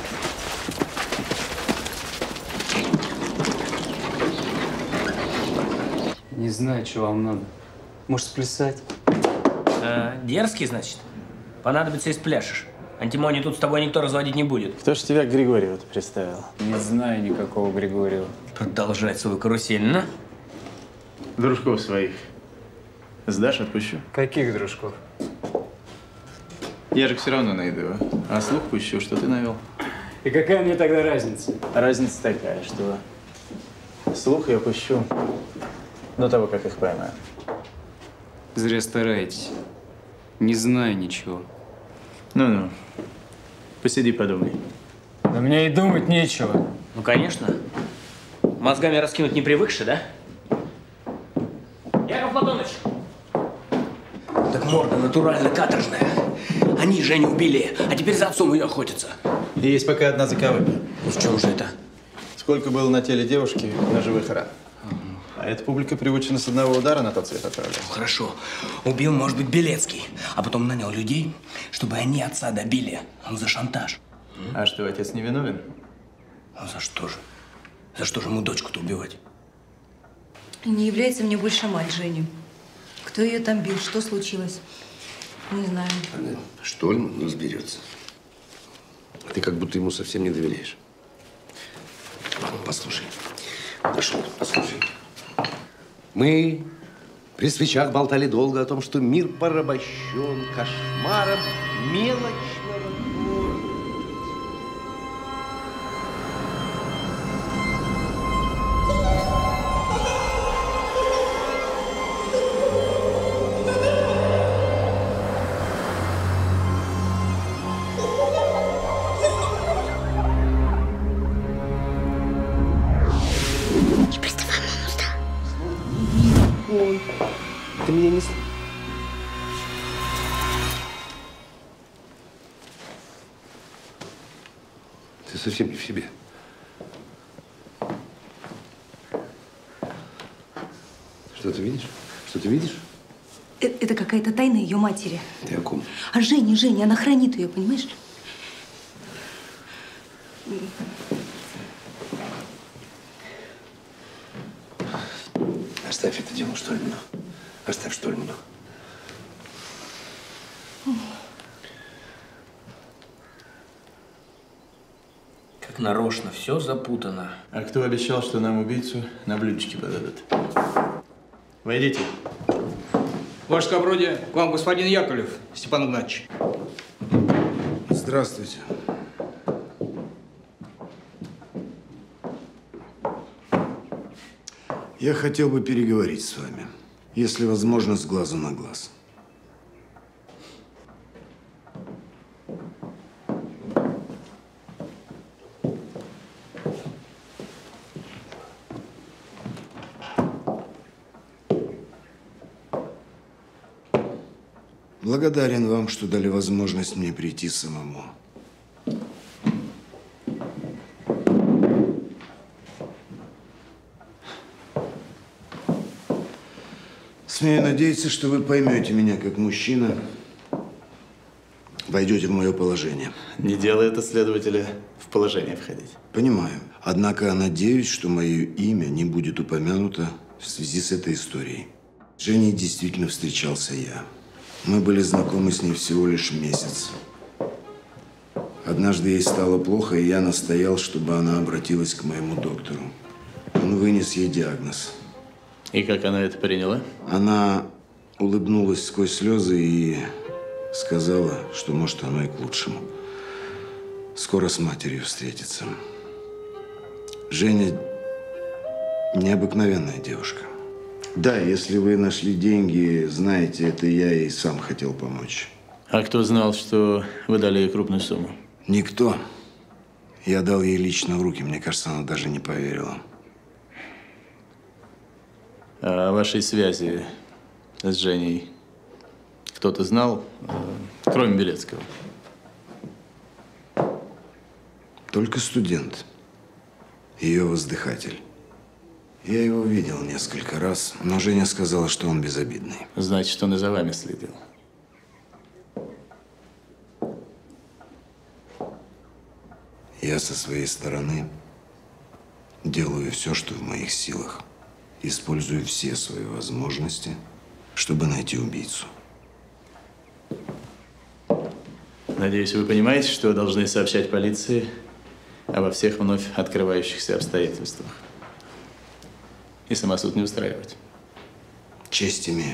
Не знаю, что вам надо. Может, сплясать? Дерзкий, значит? Понадобится и спляшешь. Антимони, тут с тобой никто разводить не будет. Кто ж тебя к Григорьеву-то представил? Не знаю никакого Григорьева. Продолжать свою карусель, на? Дружков своих сдашь, отпущу. Каких дружков? Я же все равно найду. А слух пущу, что ты навел. И какая мне тогда разница? Разница такая, что слух я пущу до того, как их поймаю. Зря стараетесь. Не знаю ничего. Ну-ну. Посиди, подумай. Да мне и думать нечего. Ну, конечно. Мозгами раскинуть не привыкши, да? Яков Платоныч! Так морда натурально каторжная. Они Женю убили, а теперь за отцом ее охотятся. И есть пока одна заковыка. В чем же это? Сколько было на теле девушки ножевых ран. А эта публика приучена с одного удара на тот свет отправлять. Хорошо. Убил, может быть, Белецкий, а потом нанял людей, чтобы они отца добили. Ну, за шантаж. А что, отец не виновен? Ну, за что же? За что же ему дочку-то убивать? Не является мне больше мать Жени. Кто ее там бил? Что случилось? Не знаю. Штольман разберется. Ты как будто ему совсем не доверяешь. Послушай. Пошел, послушай. Мы при свечах болтали долго о том, что мир порабощен кошмаром мелочного города. Ты меня не... Ты совсем не в себе. Что ты видишь? Что ты видишь? Это какая-то тайна ее матери. Ты о ком? А Женя, она хранит ее, понимаешь? Оставь это дело Штольману. Оставь Штольману. Как нарочно, все запутано. А кто обещал, что нам убийцу на блюдечке подадут? Войдите. Ваше скобродие, к вам господин Яковлев, Степан Игнатьевич. Здравствуйте. Я хотел бы переговорить с вами. Если возможно, с глазу на глаз. Благодарен вам, что дали возможность мне прийти самому. Смею надеяться, что вы поймете меня как мужчина, войдете в мое положение. Не дело это следователя в положение входить. Понимаю. Однако надеюсь, что мое имя не будет упомянуто в связи с этой историей. С Женей действительно встречался я. Мы были знакомы с ней всего лишь месяц. Однажды ей стало плохо, и я настоял, чтобы она обратилась к моему доктору. Он вынес ей диагноз. И как она это приняла? Она улыбнулась сквозь слезы и сказала, что может оно и к лучшему. Скоро с матерью встретится. Женя необыкновенная девушка. Да, если вы нашли деньги, знаете, это я ей сам хотел помочь. А кто знал, что вы дали ей крупную сумму? Никто. Я дал ей лично в руки. Мне кажется, она даже не поверила. А о вашей связи с Женей кто-то знал, кроме Белецкого? Только студент. Ее воздыхатель. Я его видел несколько раз, но Женя сказала, что он безобидный. Значит, он и за вами следил. Я со своей стороны делаю все, что в моих силах. Использую все свои возможности, чтобы найти убийцу. Надеюсь, вы понимаете, что должны сообщать полиции обо всех вновь открывающихся обстоятельствах. И самосуд не устраивать. Честь имею.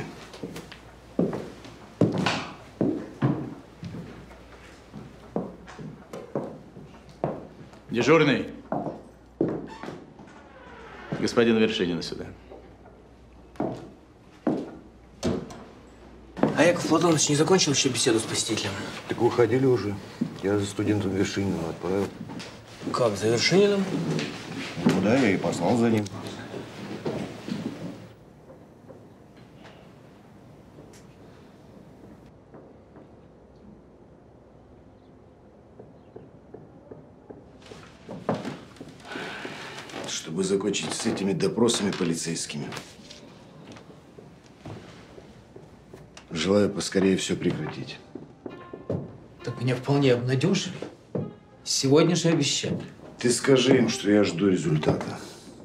Дежурный. Господина Вершинина сюда. А Яков Платонович не закончил еще беседу с посетителем? Так уходили уже. Я за студентом Вершининым отправил. Как, за Вершининым? Ну да, я и послал за ним. Чтобы закончить с этими допросами полицейскими. Желаю поскорее все прекратить. Так меня вполне обнадежили. Сегодня же обещали. Ты скажи им, что я жду результата.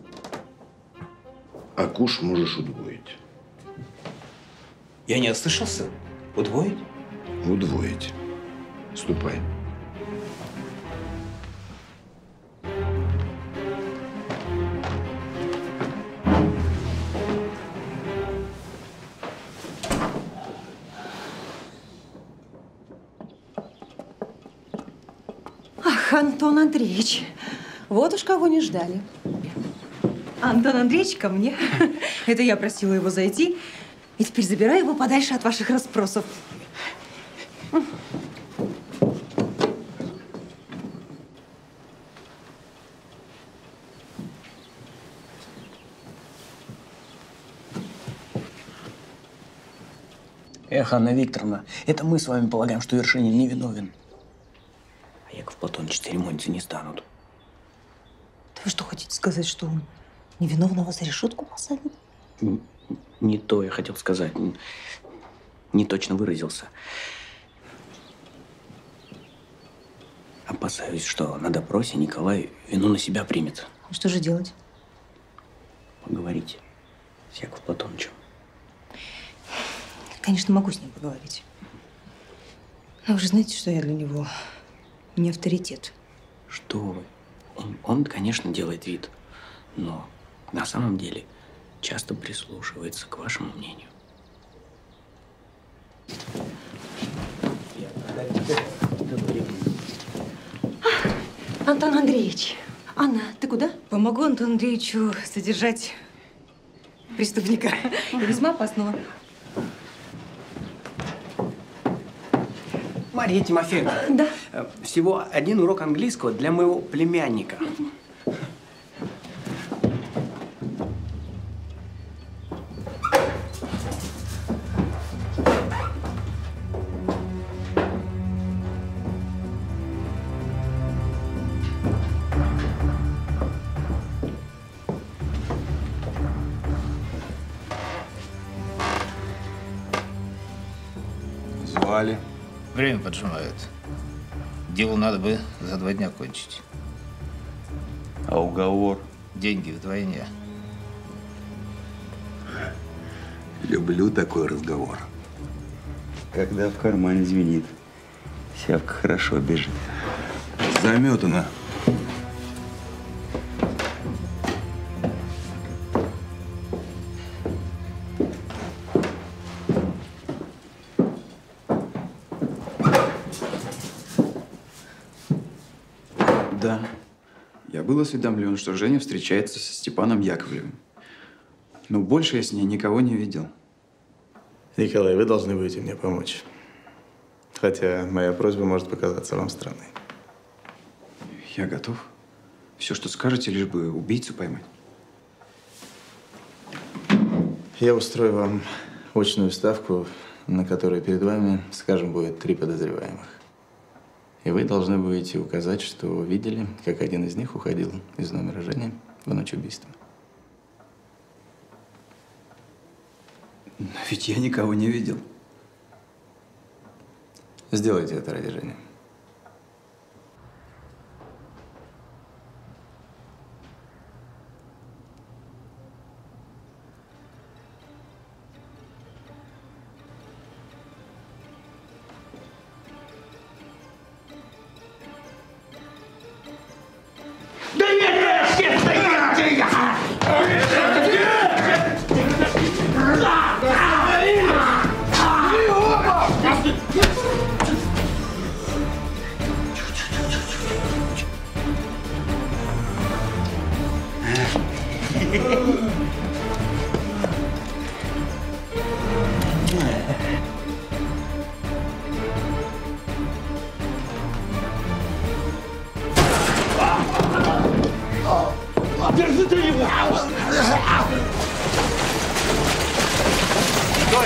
А куш можешь удвоить. Я не ослышался? Удвоить? Удвоить. Ступай. Ах, Антон Андреевич, вот уж кого не ждали. Антон Андреевич ко мне. Это я просила его зайти. И теперь забираю его подальше от ваших расспросов. Эх, Анна Викторовна, это мы с вами полагаем, что Вершинин невиновен. А Яков Платонович церемониться не станут. Да вы что, хотите сказать, что он невиновного за решетку посадит? Не то я хотел сказать. Не точно выразился. Опасаюсь, что на допросе Николай вину на себя примет. Что же делать? Поговорить с Яковом Платоновичем. Конечно, могу с ним поговорить. Но вы же знаете, что я для него не авторитет. Что вы? Он, конечно, делает вид, но на самом деле часто прислушивается к вашему мнению. Антон Андреевич. Анна, ты куда? Помогу Антону Андреевичу содержать преступника. И весьма опасного. Мария Тимофеевна. Да. Всего один урок английского для моего племянника. Звали? Время поджимает. Дело надо бы за 2 дня кончить. А уговор? Деньги вдвойне. Люблю такой разговор. Когда в кармане звенит, сявка хорошо бежит. Заметано. Да. Я был осведомлен, что Женя встречается со Степаном Яковлевым. Но больше я с ней никого не видел. Николай, вы должны будете мне помочь. Хотя моя просьба может показаться вам странной. Я готов. Все, что скажете, лишь бы убийцу поймать. Я устрою вам очную ставку, на которой перед вами, скажем, будет 3 подозреваемых. И вы должны будете указать, что видели, как один из них уходил из номера Жени в ночь убийства. Но ведь я никого не видел. Сделайте это ради Жени. Держи ты его! Стой!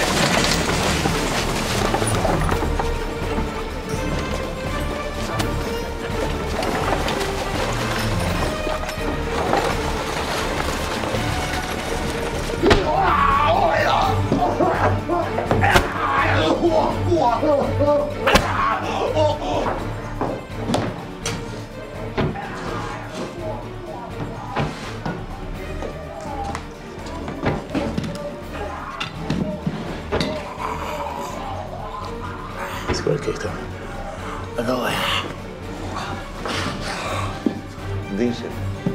Сколько их там? Давай. Дышит.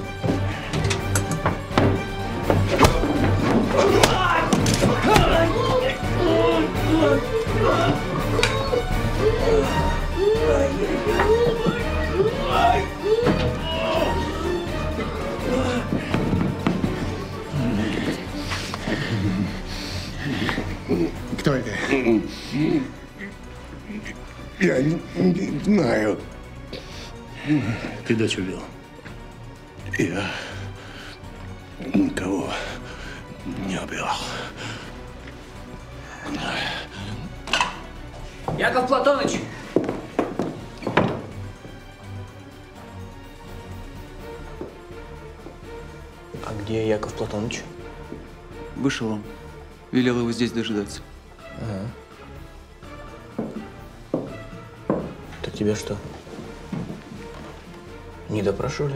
Кто это? Я не знаю. Ты дочь убил? Я никого не убивал. Яков Платоныч! А где Яков Платоныч? Вышел он. Велел его здесь дожидаться. Ага. Так тебя что, не допрашивали?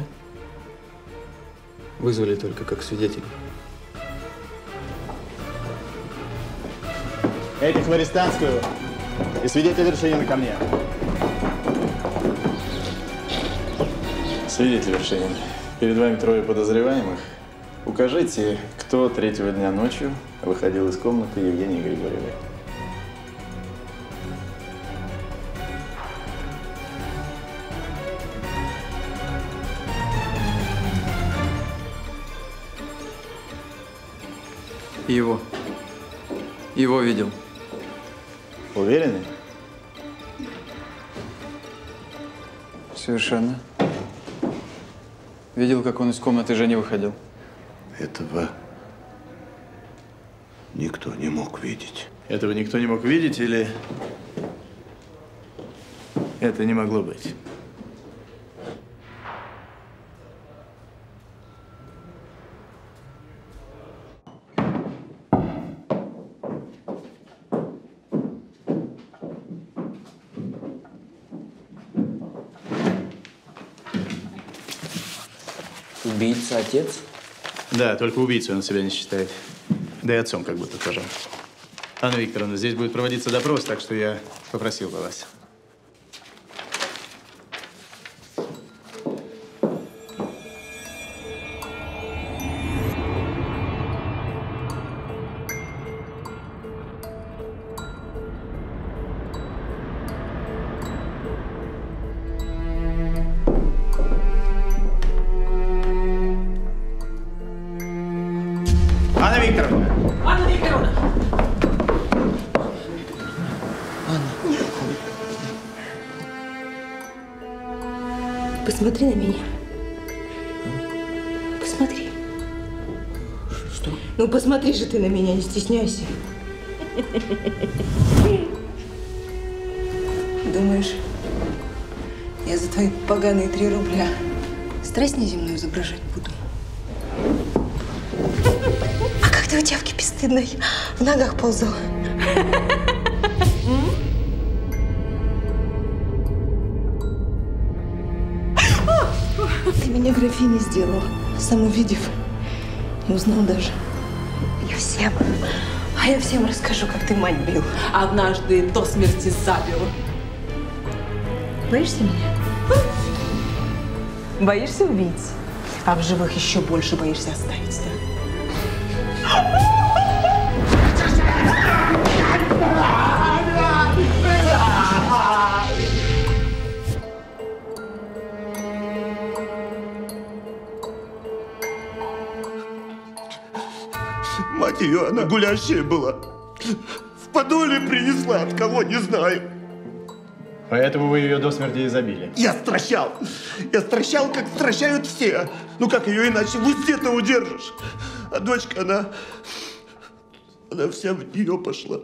Вызвали только как свидетелей. Этих в арестантскую и свидетель Вершинина ко мне. Свидетель Вершинин, перед вами 3 подозреваемых. Укажите, кто 3-го дня ночью выходил из комнаты Евгении Григорьевой. Его. Его видел. Уверены? Совершенно. Видел, как он из комнаты Жени выходил. Этого никто не мог видеть. Этого никто не мог видеть или это не могло быть? Убийца отец? Да, только убийцей он себя не считает. Да и отцом как будто тоже. Анна Викторовна, здесь будет проводиться допрос, так что я попросил бы вас. Анна Викторовна! Анна Викторовна! Посмотри на меня. Посмотри. Что? Ну, посмотри же ты на меня, не стесняйся. Думаешь, я за твои поганые 3 рубля страсть неземную изображать буду? А как ты у девки бесстыдной в ногах ползал? Ты меня графиней сделал, сам увидев. Не узнал даже. Я всем расскажу, как ты мать бил. Однажды до смерти забил. Боишься меня? Боишься убийц? А в живых еще больше боишься оставить, да? Мать ее, она гулящая была. В подоле принесла, от кого не знаю. Поэтому вы ее до смерти и забили. Я стращал. Я стращал, как стращают все. Ну как ее иначе в узде-то удержишь? А дочка, она вся в нее пошла.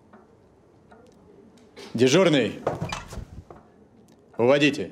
Дежурный, уводите.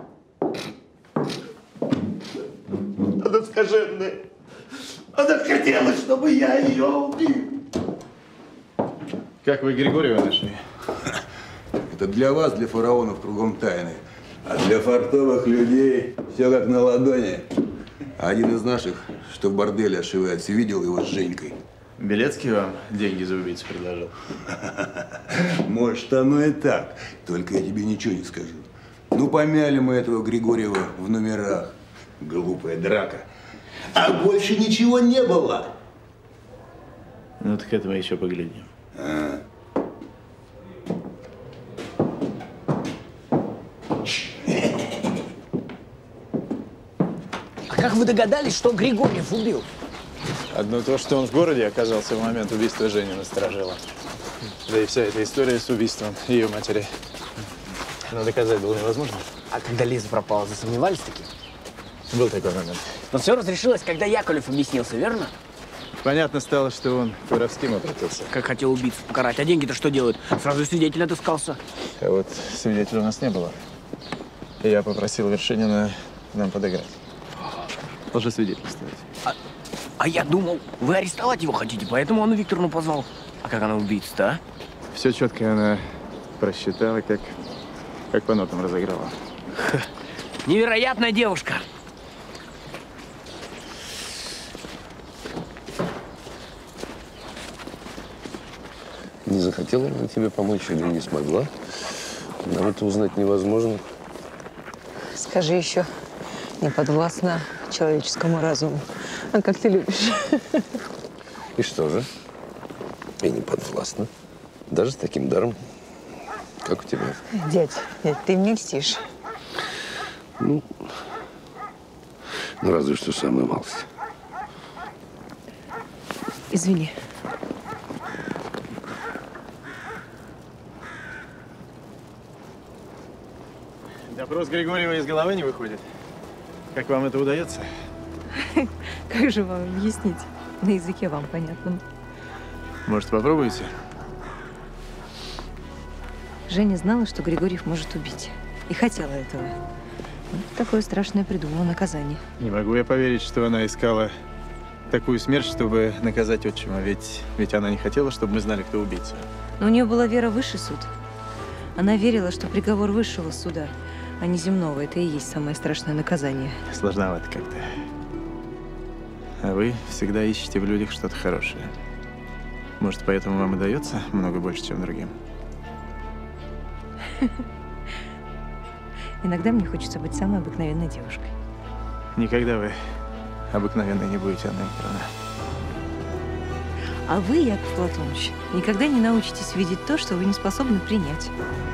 Она скаженная. Она хотела, чтобы я ее убил. Как вы Григорьева нашли? Это для вас, для фараонов, кругом тайны. А для фартовых людей все как на ладони. Один из наших, что в борделе ошивается, видел его с Женькой. Белецкий вам деньги за убийцу предложил? Может, оно и так. Только я тебе ничего не скажу. Ну, помяли мы этого Григорьева в номерах. Глупая драка. А больше ничего не было. Ну, так это мы еще поглядим. А как вы догадались, что Григорьев убил? Одно то, что он в городе оказался в момент убийства Жени, насторожило. Да и вся эта история с убийством ее матери. Но доказать было невозможно. А когда Лиза пропала, засомневались-таки? Был такой момент. Но все разрешилось, когда Яковлев объяснился, верно? Понятно стало, что он к воровским обратился. Как хотел убийцу покарать. А деньги-то что делают? Сразу свидетель отыскался. А вот свидетеля у нас не было. И я попросил Вершинина нам подыграть. Лжесвидетельствовать. А я думал, вы арестовать его хотите, поэтому Анну Викторовну позвал. А как она убийца-то, а? Все четко она просчитала, как по нотам разыграла. Невероятная девушка. Не захотела она тебе помочь или не смогла? Нам это узнать невозможно. Скажи еще, не подвластна человеческому разуму. А как ты любишь? И что же? Я не подвластна. Даже с таким даром, как у тебя. Дядь, ты мне льстишь. Ну, разве что самая малость. Извини. Допрос Григорьева из головы не выходит. Как вам это удается? Как же вам объяснить? На языке вам понятном. Может, попробуете? Женя знала, что Григорьев может убить. И хотела этого. Вот такое страшное придумала наказание. Не могу я поверить, что она искала такую смерть, чтобы наказать отчима. Ведь она не хотела, чтобы мы знали, кто убийца. Но у нее была вера в высший суд. Она верила, что приговор высшего суда, а не земного, это и есть самое страшное наказание. Сложновато как-то. А вы всегда ищете в людях что-то хорошее. Может, поэтому вам и дается много больше, чем другим? Иногда мне хочется быть самой обыкновенной девушкой. Никогда вы обыкновенной не будете, Анна Викторовна. А вы, Яков Платонович, никогда не научитесь видеть то, что вы не способны принять.